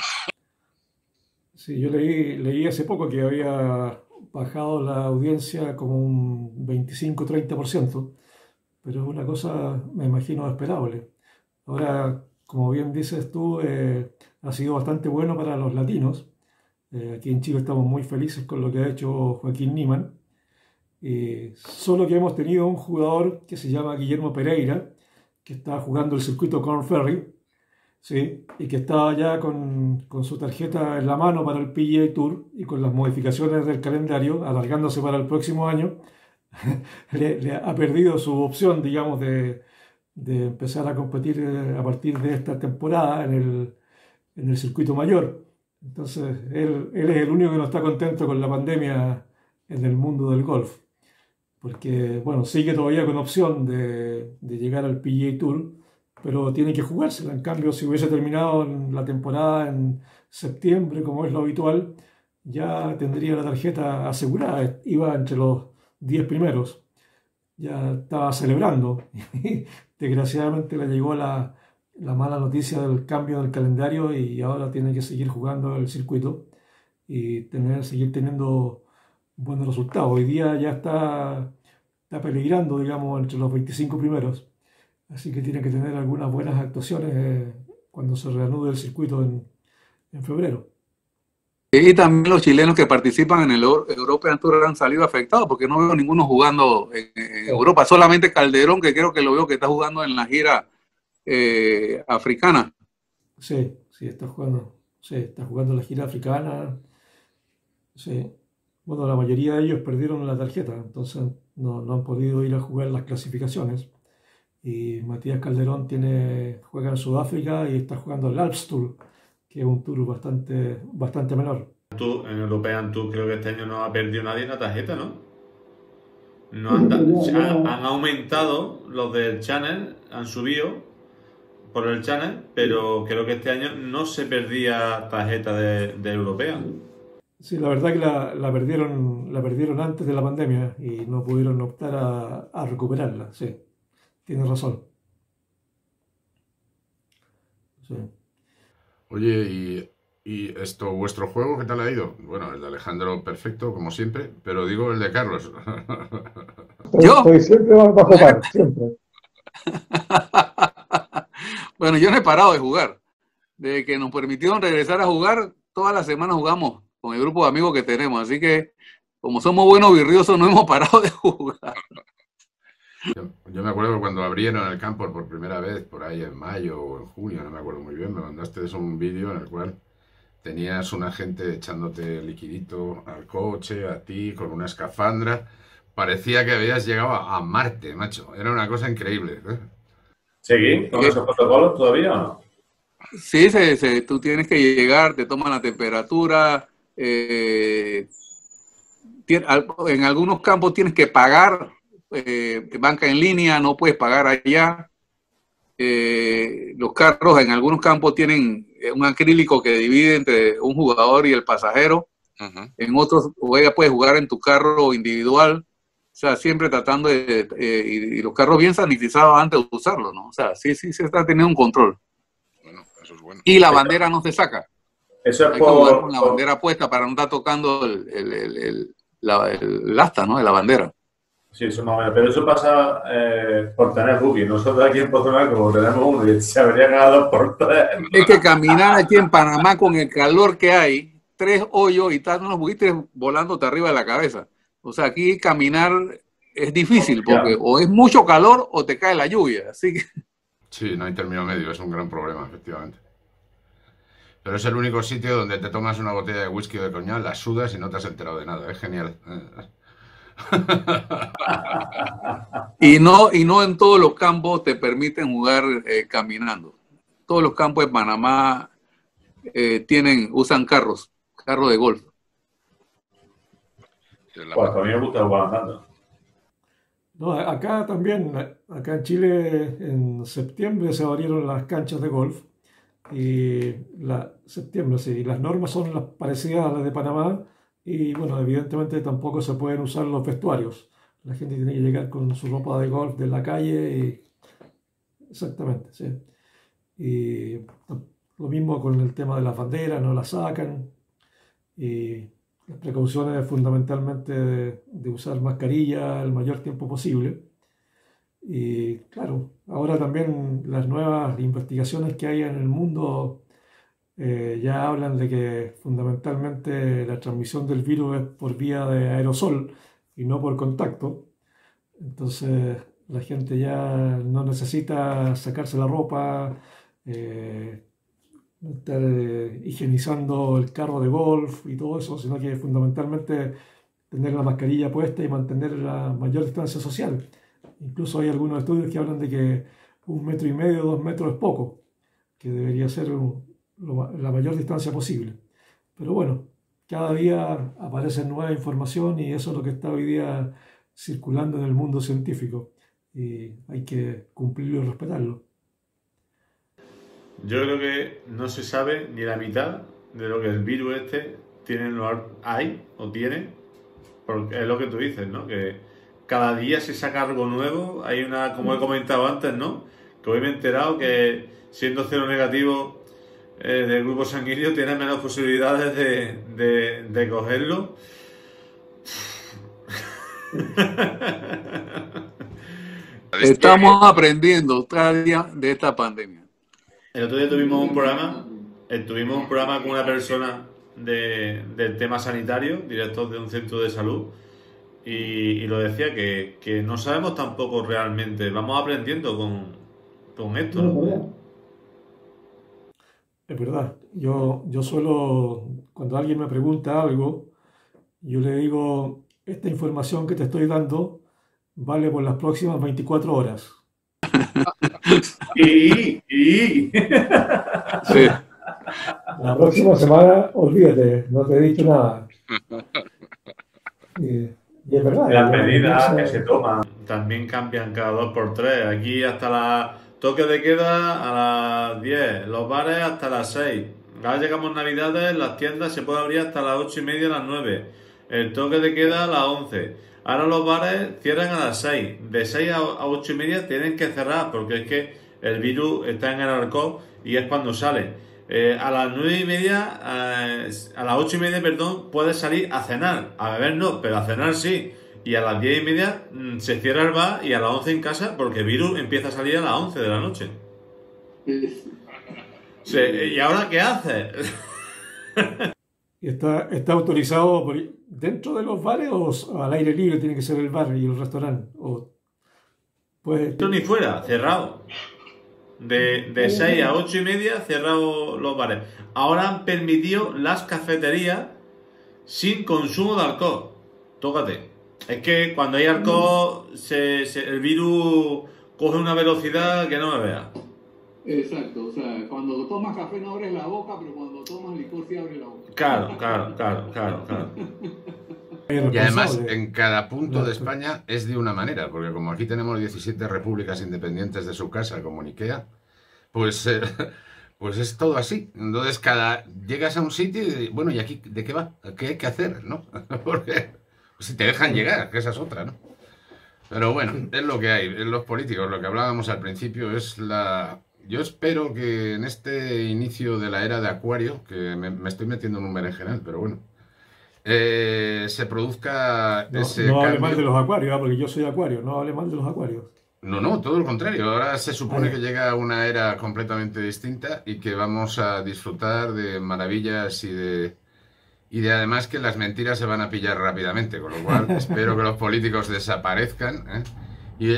Speaker 2: Sí, yo leí, leí hace poco que había bajado la audiencia como un veinticinco a treinta por ciento, pero es una cosa, me imagino, esperable. Ahora, como bien dices tú, eh, ha sido bastante bueno para los latinos. Eh, aquí en Chile estamos muy felices con lo que ha hecho Joaquín Niemann. Eh, solo que hemos tenido un jugador que se llama Guillermo Pereira, que está jugando el circuito Corn Ferry, sí, y que estaba ya con, con su tarjeta en la mano para el P G A Tour y con las modificaciones del calendario, alargándose para el próximo año, le, le ha perdido su opción, digamos, de, de empezar a competir a partir de esta temporada en el, en el circuito mayor. Entonces, él, él es el único que no está contento con la pandemia en el mundo del golf, porque, bueno, sigue todavía con opción de, de llegar al P G A Tour, pero tiene que jugársela. En cambio, si hubiese terminado la temporada en septiembre, como es lo habitual, ya tendría la tarjeta asegurada, iba entre los diez primeros, ya estaba celebrando. Desgraciadamente le llegó la, la mala noticia del cambio del calendario y ahora tiene que seguir jugando el circuito y tener, seguir teniendo buenos resultados. Hoy día ya está, está peligrando, digamos, entre los veinticinco primeros. Así que tiene que tener algunas buenas actuaciones eh, cuando se reanude el circuito en, en febrero.
Speaker 3: Y también los chilenos que participan en el European Tour han salido afectados, porque no veo ninguno jugando en, en Europa. Solamente Calderón, que creo que lo veo que está jugando en la gira eh, africana.
Speaker 2: Sí, sí, está jugando. Sí, está jugando la gira africana. Sí. Bueno, la mayoría de ellos perdieron la tarjeta, entonces no, no han podido ir a jugar las clasificaciones. Y Matías Calderón tiene, juega en Sudáfrica y está jugando el Alps Tour, que es un tour bastante, bastante menor.
Speaker 4: Tú, en European Tour creo que este año no ha perdido nadie una tarjeta, ¿no? No han, han, han aumentado los del Channel, han subido por el Channel, pero creo que este año no se perdía tarjeta de, de European.
Speaker 2: Sí, la verdad que la, la, perdieron, la perdieron antes de la pandemia y no pudieron optar a, a recuperarla, sí. Tienes razón. Sí.
Speaker 1: Oye, y, y esto, vuestro juego, ¿qué tal ha ido? Bueno, el de Alejandro, perfecto, como siempre, pero digo el de Carlos.
Speaker 3: ¿Yo?
Speaker 5: Estoy siempre bajo par, siempre.
Speaker 3: Bueno, yo no he parado de jugar. Desde que nos permitieron regresar a jugar, todas las semanas jugamos con el grupo de amigos que tenemos. Así que, como somos buenos virriosos, no hemos parado de jugar.
Speaker 1: Yo, yo me acuerdo cuando abrieron el campo por primera vez, por ahí en mayo o en junio, no me acuerdo muy bien, me mandaste un vídeo en el cual tenías una gente echándote liquidito al coche, a ti, con una escafandra. Parecía que habías llegado a, a Marte, macho. Era una cosa increíble, ¿eh?
Speaker 4: ¿Seguís con esos protocolos todavía o no?
Speaker 3: Sí, se, se, tú tienes que llegar, te toman la temperatura. Eh, en algunos campos tienes que pagar. Eh, banca en línea, no puedes pagar allá. eh, los carros en algunos campos tienen un acrílico que divide entre un jugador y el pasajero. Uh-huh. En otros, o ella puede jugar en tu carro individual. O sea, siempre tratando de... Eh, y, y los carros bien sanitizados antes de usarlo, ¿no? O sea, sí, sí se está teniendo un control.
Speaker 6: Bueno, eso es bueno.
Speaker 3: Y la bandera no se saca.
Speaker 4: Eso es
Speaker 3: Hay
Speaker 4: por,
Speaker 3: que jugar con la
Speaker 4: por...
Speaker 3: bandera puesta para no estar tocando el, el, el, el, la, el, el asta, ¿no? De la bandera.
Speaker 4: Sí, eso más o menos. Pero eso pasa eh, por tener buggy. Nosotros aquí en Pozoná, como tenemos uno y se habría ganado por tres.
Speaker 3: Es que caminar aquí en Panamá con el calor que hay, tres hoyos y están unos buitres volándote arriba de la cabeza. O sea, aquí caminar es difícil porque o es mucho calor o te cae la lluvia. Así que...
Speaker 1: Sí, no hay término medio, es un gran problema, efectivamente. Pero es el único sitio donde te tomas una botella de whisky o de coñac, la sudas y no te has enterado de nada. Es genial.
Speaker 3: y, no, y no en todos los campos te permiten jugar eh, caminando. Todos los campos de Panamá eh, tienen, usan carros, carros de golf.
Speaker 4: Pues a mí me gusta jugar andando.
Speaker 2: No, acá también, acá en Chile en septiembre se abrieron las canchas de golf y la, septiembre, sí, las normas son las parecidas a las de Panamá y bueno, evidentemente tampoco se pueden usar los vestuarios. La gente tiene que llegar con su ropa de golf de la calle y exactamente, sí. Y lo mismo con el tema de las banderas, no las sacan y las precauciones fundamentalmente de, de usar mascarilla el mayor tiempo posible. Y claro, ahora también las nuevas investigaciones que hay en el mundo eh, ya hablan de que fundamentalmente la transmisión del virus es por vía de aerosol y no por contacto. Entonces la gente ya no necesita sacarse la ropa, eh, estar eh, higienizando el carro de golf y todo eso, sino que fundamentalmente tener la mascarilla puesta y mantener la mayor distancia social. Incluso hay algunos estudios que hablan de que un metro y medio, dos metros es poco, que debería ser un, lo, la mayor distancia posible. Pero bueno, cada día aparece nueva información y eso es lo que está hoy día circulando en el mundo científico y hay que cumplirlo y respetarlo.
Speaker 4: Yo creo que no se sabe ni la mitad de lo que el virus este tiene, hay o tiene, porque es lo que tú dices, ¿no? Que cada día se saca algo nuevo. Hay una, como he comentado antes, ¿no? Que hoy me he enterado que siendo cero negativo eh, del grupo sanguíneo tienes menos posibilidades de, de, de cogerlo.
Speaker 3: Estamos aprendiendo cada día de esta pandemia.
Speaker 4: El otro día tuvimos un programa, tuvimos un programa con una persona de, del tema sanitario, director de un centro de salud, y, y lo decía que, que no sabemos tampoco realmente, vamos aprendiendo con, con esto, ¿no?
Speaker 2: Es verdad, yo, yo suelo, cuando alguien me pregunta algo, yo le digo, esta información que te estoy dando vale por las próximas veinticuatro horas.
Speaker 4: Y, y.
Speaker 2: Sí. La próxima semana, olvídate, no te he dicho nada. Y, y es verdad.
Speaker 4: Las medidas que se toman también cambian cada dos por tres. Aquí hasta la toque de queda a las diez, los bares hasta las seis. Ahora llegamos Navidades, las tiendas se pueden abrir hasta las ocho y media, a las nueve. El toque de queda a las once. Ahora los bares cierran a las seis. De seis a ocho y media tienen que cerrar porque es que el virus está en el alcohol y es cuando sale. Eh, a las nueve y media, eh, a las ocho y media, perdón, puedes salir a cenar. A beber no, pero a cenar sí. Y a las diez y media mmm, se cierra el bar y a las once en casa porque el virus empieza a salir a las once de la noche. Sí, ¿y ahora qué haces?
Speaker 2: ¿Y está, está autorizado por, dentro de los bares o al aire libre tiene que ser el bar y el restaurante? O, pues,
Speaker 4: Esto ni fuera, cerrado. De, de seis a ocho y media cerrado los bares. Ahora han permitido las cafeterías sin consumo de alcohol. Tócate. Es que cuando hay alcohol se, se, el virus coge una velocidad que no me vea.
Speaker 3: Exacto, o sea, cuando tomas café no abres la boca, pero cuando tomas licor sí abres la boca.
Speaker 4: Claro, claro, claro, claro, claro.
Speaker 1: Y además, en cada punto de España es de una manera, porque como aquí tenemos diecisiete repúblicas independientes de su casa, como en Ikea, pues, eh, pues es todo así. Entonces, cada llegas a un sitio y, bueno, ¿y aquí de qué va? ¿Qué hay que hacer? ¿No? Porque si te dejan llegar, que esa es otra, ¿no? Pero bueno, es lo que hay. En los políticos, lo que hablábamos al principio es la... Yo espero que en este inicio de la era de Acuario, que me, me estoy metiendo en un berenjenal, pero bueno, eh, se produzca
Speaker 2: no,
Speaker 1: ese
Speaker 2: no
Speaker 1: cambio.
Speaker 2: hable mal de los acuarios, porque yo soy acuario, no hable mal de los acuarios.
Speaker 1: No, no, todo lo contrario. Ahora se supone que llega una era completamente distinta y que vamos a disfrutar de maravillas y de, y de además que las mentiras se van a pillar rápidamente, con lo cual espero que los políticos desaparezcan, ¿eh? y,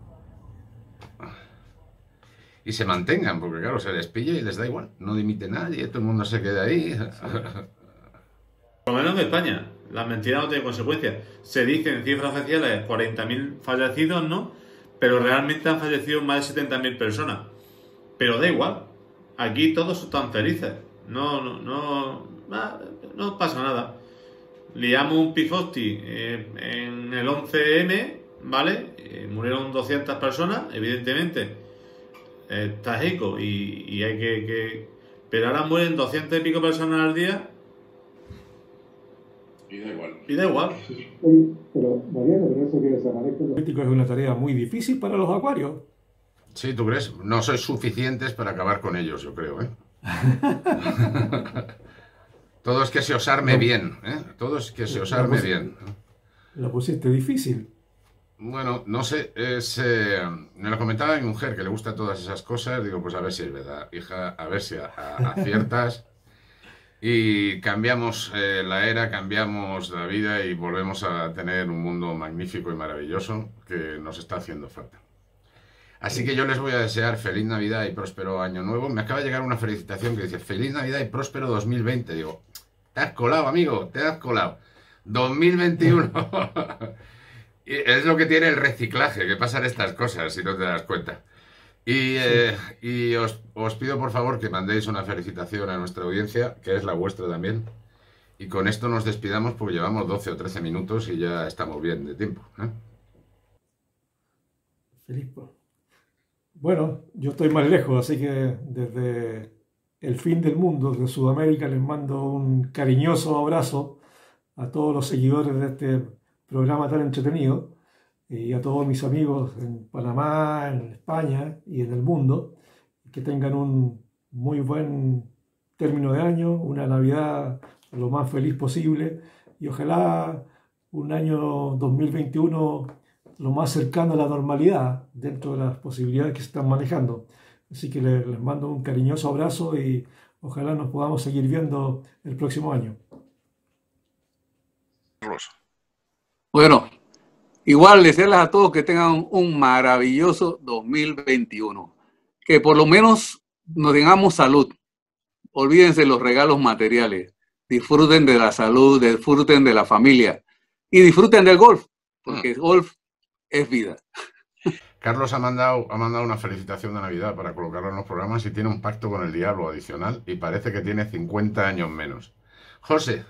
Speaker 1: y se mantengan, porque claro, se les pilla y les da igual. No dimite nadie, todo el mundo se queda ahí.
Speaker 4: Por lo menos en España, las mentiras no tienen consecuencias. Se dicen cifras oficiales cuarenta mil fallecidos, ¿no? Pero realmente han fallecido más de setenta mil personas. Pero da igual. Aquí todos están felices. No, no, no, no pasa nada. Liamos un pifosti eh, en el once eme, ¿vale? Eh, murieron doscientas personas, evidentemente. Eh, está rico y, y hay que, que... Pero ahora mueren doscientas y pico personas al día.
Speaker 1: Y da igual.
Speaker 4: Y da igual.
Speaker 5: Pero, Mariano, pero eso que desaparezca...
Speaker 2: El político es una tarea muy difícil para los acuarios.
Speaker 1: Sí, ¿tú crees? No sois suficientes para acabar con ellos, yo creo, ¿eh? Todo es que se os arme bien, ¿eh? Todo es que se os arme bien.
Speaker 2: Lo pusiste difícil.
Speaker 1: Bueno, no sé, es, eh, me lo comentaba mi mujer, que le gusta todas esas cosas. Digo, pues a ver si es verdad, hija, a ver si a, a, aciertas. Y cambiamos eh, la era, cambiamos la vida y volvemos a tener un mundo magnífico y maravilloso que nos está haciendo falta. Así que yo les voy a desear feliz Navidad y próspero Año Nuevo. Me acaba de llegar una felicitación que dice feliz Navidad y próspero dos mil veinte. Digo, te has colado, amigo, te has colado. dos mil veintiuno. Y es lo que tiene el reciclaje, que pasan estas cosas si no te das cuenta. Y, eh, y os, os pido por favor que mandéis una felicitación a nuestra audiencia, que es la vuestra también. Y con esto nos despidamos porque llevamos doce o trece minutos y ya estamos bien de tiempo, ¿eh?
Speaker 2: Feliz. Bueno, yo estoy más lejos, así que desde el fin del mundo, desde Sudamérica, les mando un cariñoso abrazo a todos los seguidores de este programa tan entretenido. Y a todos mis amigos en Panamá, en España y en el mundo, que tengan un muy buen término de año, una Navidad lo más feliz posible y ojalá un año dos mil veintiuno lo más cercano a la normalidad dentro de las posibilidades que se están manejando. Así que les, les mando un cariñoso abrazo y ojalá nos podamos seguir viendo el próximo año.
Speaker 3: Bueno. Igual desearles a todos que tengan un maravilloso dos mil veintiuno. Que por lo menos nos tengamos salud. Olvídense de los regalos materiales. Disfruten de la salud, disfruten de la familia. Y disfruten del golf. Porque el golf es vida.
Speaker 1: Carlos ha mandado, ha mandado una felicitación de Navidad para colocarlo en los programas y tiene un pacto con el diablo adicional y parece que tiene cincuenta años menos. José.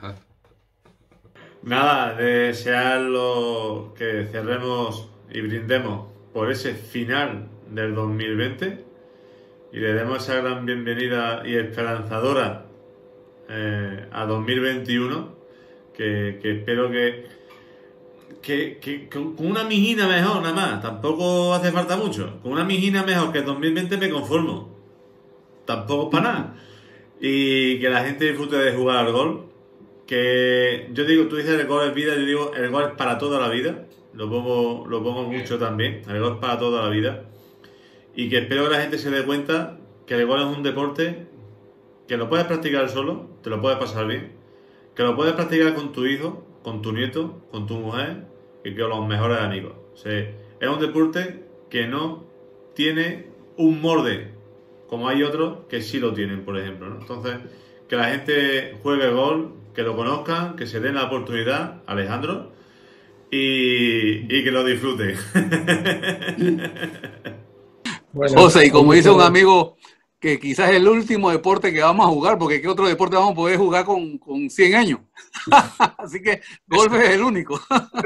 Speaker 4: Nada, desearlo que cerremos y brindemos por ese final del dos mil veinte y le demos esa gran bienvenida y esperanzadora eh, a dos mil veintiuno que, que espero que, que, que con una mijina mejor nada más, tampoco hace falta mucho, con una mijina mejor que el dos mil veinte me conformo, tampoco para nada, y que la gente disfrute de jugar al golf. Que yo digo, tú dices el golf es vida, yo digo el golf es para toda la vida, lo pongo, lo pongo mucho también, el golf es para toda la vida, y que espero que la gente se dé cuenta que el golf es un deporte que lo puedes practicar solo, te lo puedes pasar bien, que lo puedes practicar con tu hijo, con tu nieto, con tu mujer y con los mejores amigos. O sea, es un deporte que no tiene un molde, como hay otros que sí lo tienen, por ejemplo, ¿no? Entonces, que la gente juegue golf, que lo conozcan, que se den la oportunidad, Alejandro, y, y que lo disfruten.
Speaker 3: Bueno, José, y como dice un amigo, que quizás es el último deporte que vamos a jugar, porque ¿qué otro deporte vamos a poder jugar con, con cien años? Así que golf es el único.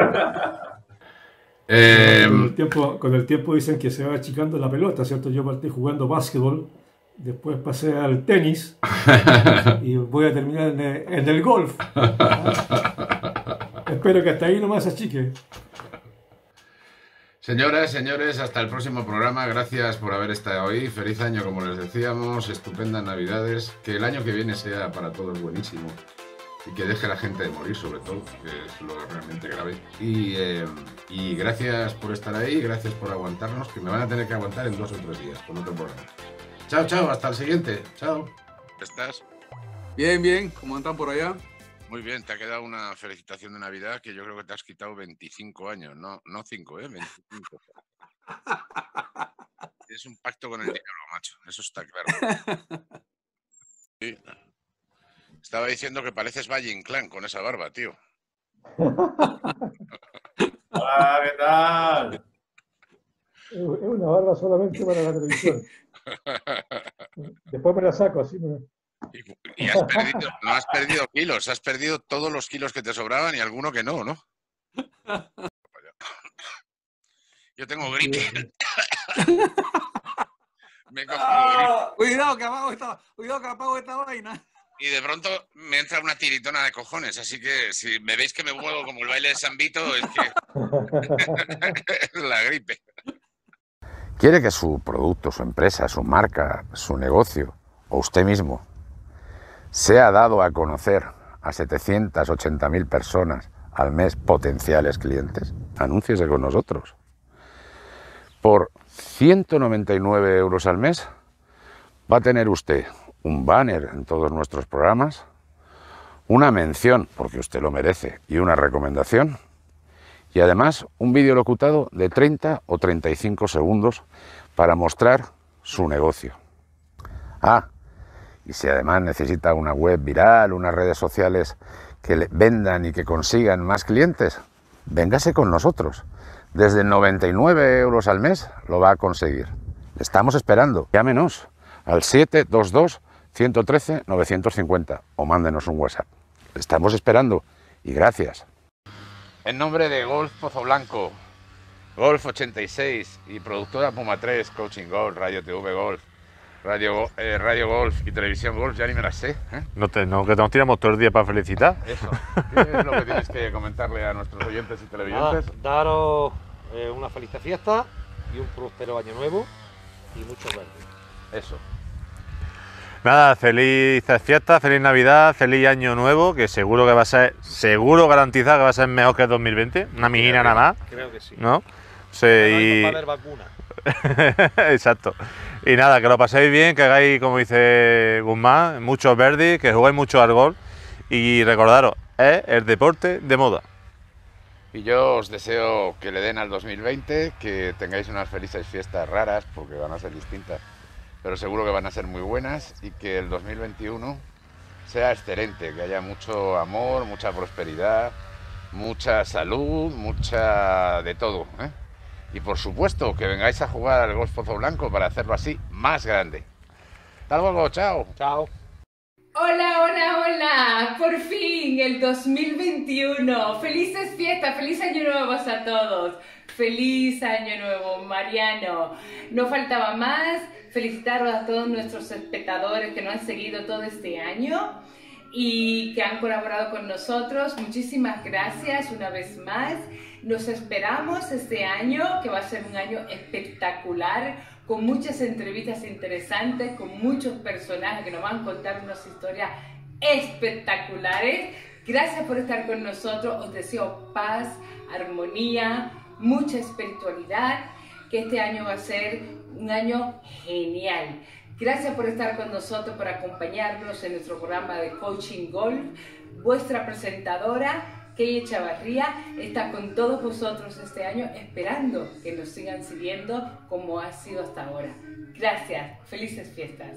Speaker 2: Eh, con, el tiempo, con el tiempo dicen que se va achicando la pelota, ¿cierto? Yo partí jugando básquetbol, después pasé al tenis y voy a terminar en el, en el golf. Espero que hasta ahí nomás achique.
Speaker 1: Señoras, señores, hasta el próximo programa. Gracias por haber estado hoy. Feliz año, como les decíamos. Estupendas Navidades. Que el año que viene sea para todos buenísimo. Y que deje a la gente de morir, sobre todo, que es lo realmente grave. Y, eh, y gracias por estar ahí, gracias por aguantarnos, que me van a tener que aguantar en dos o tres días con otro programa. Chao, chao, hasta el siguiente. Chao. ¿Estás?
Speaker 3: Bien, bien. ¿Cómo andan por allá?
Speaker 1: Muy bien, te ha quedado una felicitación de Navidad que yo creo que te has quitado veinticinco años, no, no cinco, ¿eh? veinticinco. Es un pacto con el dinero, macho, eso está claro. Sí. Estaba diciendo que pareces Valle Inclán con esa barba, tío.
Speaker 4: Hola, ¿qué tal?
Speaker 5: Es una barba solamente para la televisión. Después me la saco, así me...
Speaker 1: Y, y has perdido, no has perdido kilos, has perdido todos los kilos que te sobraban y alguno que no, ¿no? Yo tengo gripe. Me he cogido gripe.
Speaker 3: Cuidado que apago esta, cuidado que apago esta vaina.
Speaker 1: Y de pronto me entra una tiritona de cojones, así que si me veis que me muevo como el baile de San Vito, es que es la gripe.
Speaker 6: ¿Quiere que su producto, su empresa, su marca, su negocio o usted mismo sea dado a conocer a setecientas ochenta mil personas al mes potenciales clientes? Anúnciese con nosotros. Por ciento noventa y nueve euros al mes va a tener usted un banner en todos nuestros programas, una mención, porque usted lo merece, y una recomendación, y además un vídeo locutado de treinta o treinta y cinco segundos para mostrar su negocio. Ah, y si además necesita una web viral, unas redes sociales que le vendan y que consigan más clientes, véngase con nosotros. Desde noventa y nueve euros al mes lo va a conseguir. Le estamos esperando. Llámenos al siete dos dos, uno uno tres, nueve cinco cero o mándenos un WhatsApp. Le estamos esperando y gracias.
Speaker 1: En nombre de Golf Pozo Blanco, Golf ochenta y seis y productora Puma tres, Coaching Golf, Radio T V Golf, Radio, eh, Radio Golf y Televisión Golf, ya ni me las sé. ¿eh?
Speaker 7: No, te, no, que nos tiramos todo el día para felicitar.
Speaker 1: Eso. ¿Qué es lo que tienes que comentarle a nuestros oyentes y televidentes?
Speaker 8: Ah, daros eh, una feliz fiesta y un próspero año nuevo y mucho verde.
Speaker 1: Eso.
Speaker 7: Nada, felices fiestas, feliz Navidad, feliz año nuevo, que seguro que va a ser, seguro garantizado que va a ser mejor que el dos mil veinte, una mijina nada más.
Speaker 8: Creo que sí.
Speaker 7: ¿No? Sí, y...
Speaker 8: va a haber vacuna.
Speaker 7: Exacto. Y nada, que lo paséis bien, que hagáis, como dice Guzmán, muchos verdes, que juguéis mucho al golf y recordaros, es el deporte de moda.
Speaker 1: Y yo os deseo que le den al dos mil veinte, que tengáis unas felices fiestas raras, porque van a ser distintas, pero seguro que van a ser muy buenas, y que el dos mil veintiuno sea excelente, que haya mucho amor, mucha prosperidad, mucha salud, mucha de todo, ¿eh? Y por supuesto que vengáis a jugar al Golf Pozo Blanco para hacerlo así más grande. Hasta luego, chao.
Speaker 8: Chao.
Speaker 9: Hola, hola, hola, por fin el dos mil veintiuno, felices fiestas, feliz año nuevo a todos, feliz año nuevo Mariano, no faltaba más, felicitaros a todos nuestros espectadores que nos han seguido todo este año y que han colaborado con nosotros, muchísimas gracias una vez más, nos esperamos este año que va a ser un año espectacular, con muchas entrevistas interesantes, con muchos personajes que nos van a contar unas historias espectaculares. Gracias por estar con nosotros, os deseo paz, armonía, mucha espiritualidad, que este año va a ser un año genial. Gracias por estar con nosotros, por acompañarnos en nuestro programa de Coaching Golf. Vuestra presentadora, Key Chavarría, está con todos vosotros este año, esperando que nos sigan siguiendo como ha sido hasta ahora. Gracias, felices fiestas.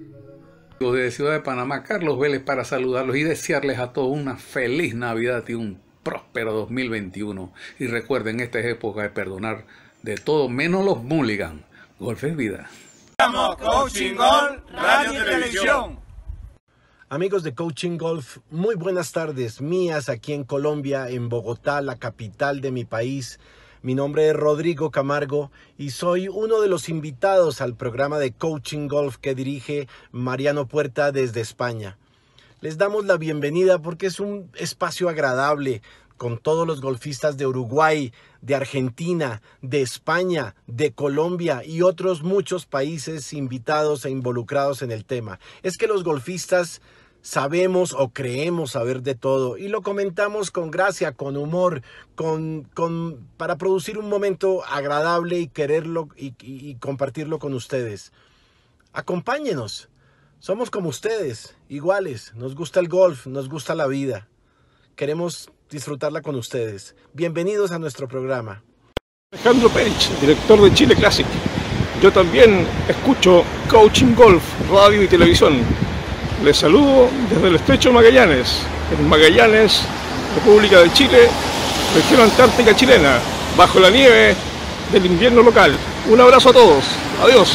Speaker 3: De Ciudad de Panamá, Carlos Vélez, para saludarlos y desearles a todos una feliz Navidad y un próspero dos mil veintiuno. Y recuerden, esta es época de perdonar de todo, menos los mulligan. Golf es vida.
Speaker 15: Somos Coaching Golf Radio y Televisión.
Speaker 16: Amigos de Coaching Golf, muy buenas tardes mías aquí en Colombia, en Bogotá, la capital de mi país. Mi nombre es Rodrigo Camargo y soy uno de los invitados al programa de Coaching Golf que dirige Mariano Puerta desde España. Les damos la bienvenida porque es un espacio agradable con todos los golfistas de Uruguay, de Argentina, de España, de Colombia y otros muchos países invitados e involucrados en el tema. Es que los golfistas sabemos o creemos saber de todo y lo comentamos con gracia, con humor, con, con, para producir un momento agradable y quererlo y, y, y compartirlo con ustedes. Acompáñenos, somos como ustedes, iguales, nos gusta el golf, nos gusta la vida, queremos disfrutarla con ustedes. Bienvenidos a nuestro programa.
Speaker 5: Alejandro Perich, director de Chile Classic. Yo también escucho Coaching Golf, radio y televisión. Les saludo desde el Estrecho Magallanes, en Magallanes, República de Chile, región antártica chilena, bajo la nieve del invierno local. Un abrazo a todos. Adiós.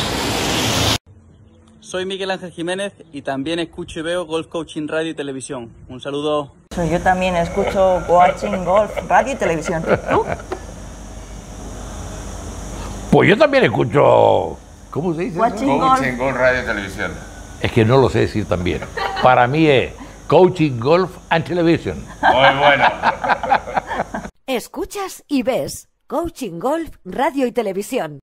Speaker 17: Soy Miguel Ángel Jiménez y también escucho y veo Golf Coaching Radio y Televisión. Un saludo.
Speaker 18: Yo también escucho Coaching Golf Radio y Televisión. ¿Tú?
Speaker 19: Pues yo también escucho... ¿Cómo se dice?
Speaker 18: Coaching
Speaker 6: Coaching Golf Radio y Televisión.
Speaker 19: Es que no lo sé decir también. Para mí es Coaching Golf and Television.
Speaker 6: Muy bueno.
Speaker 11: Escuchas y ves Coaching Golf Radio y Televisión.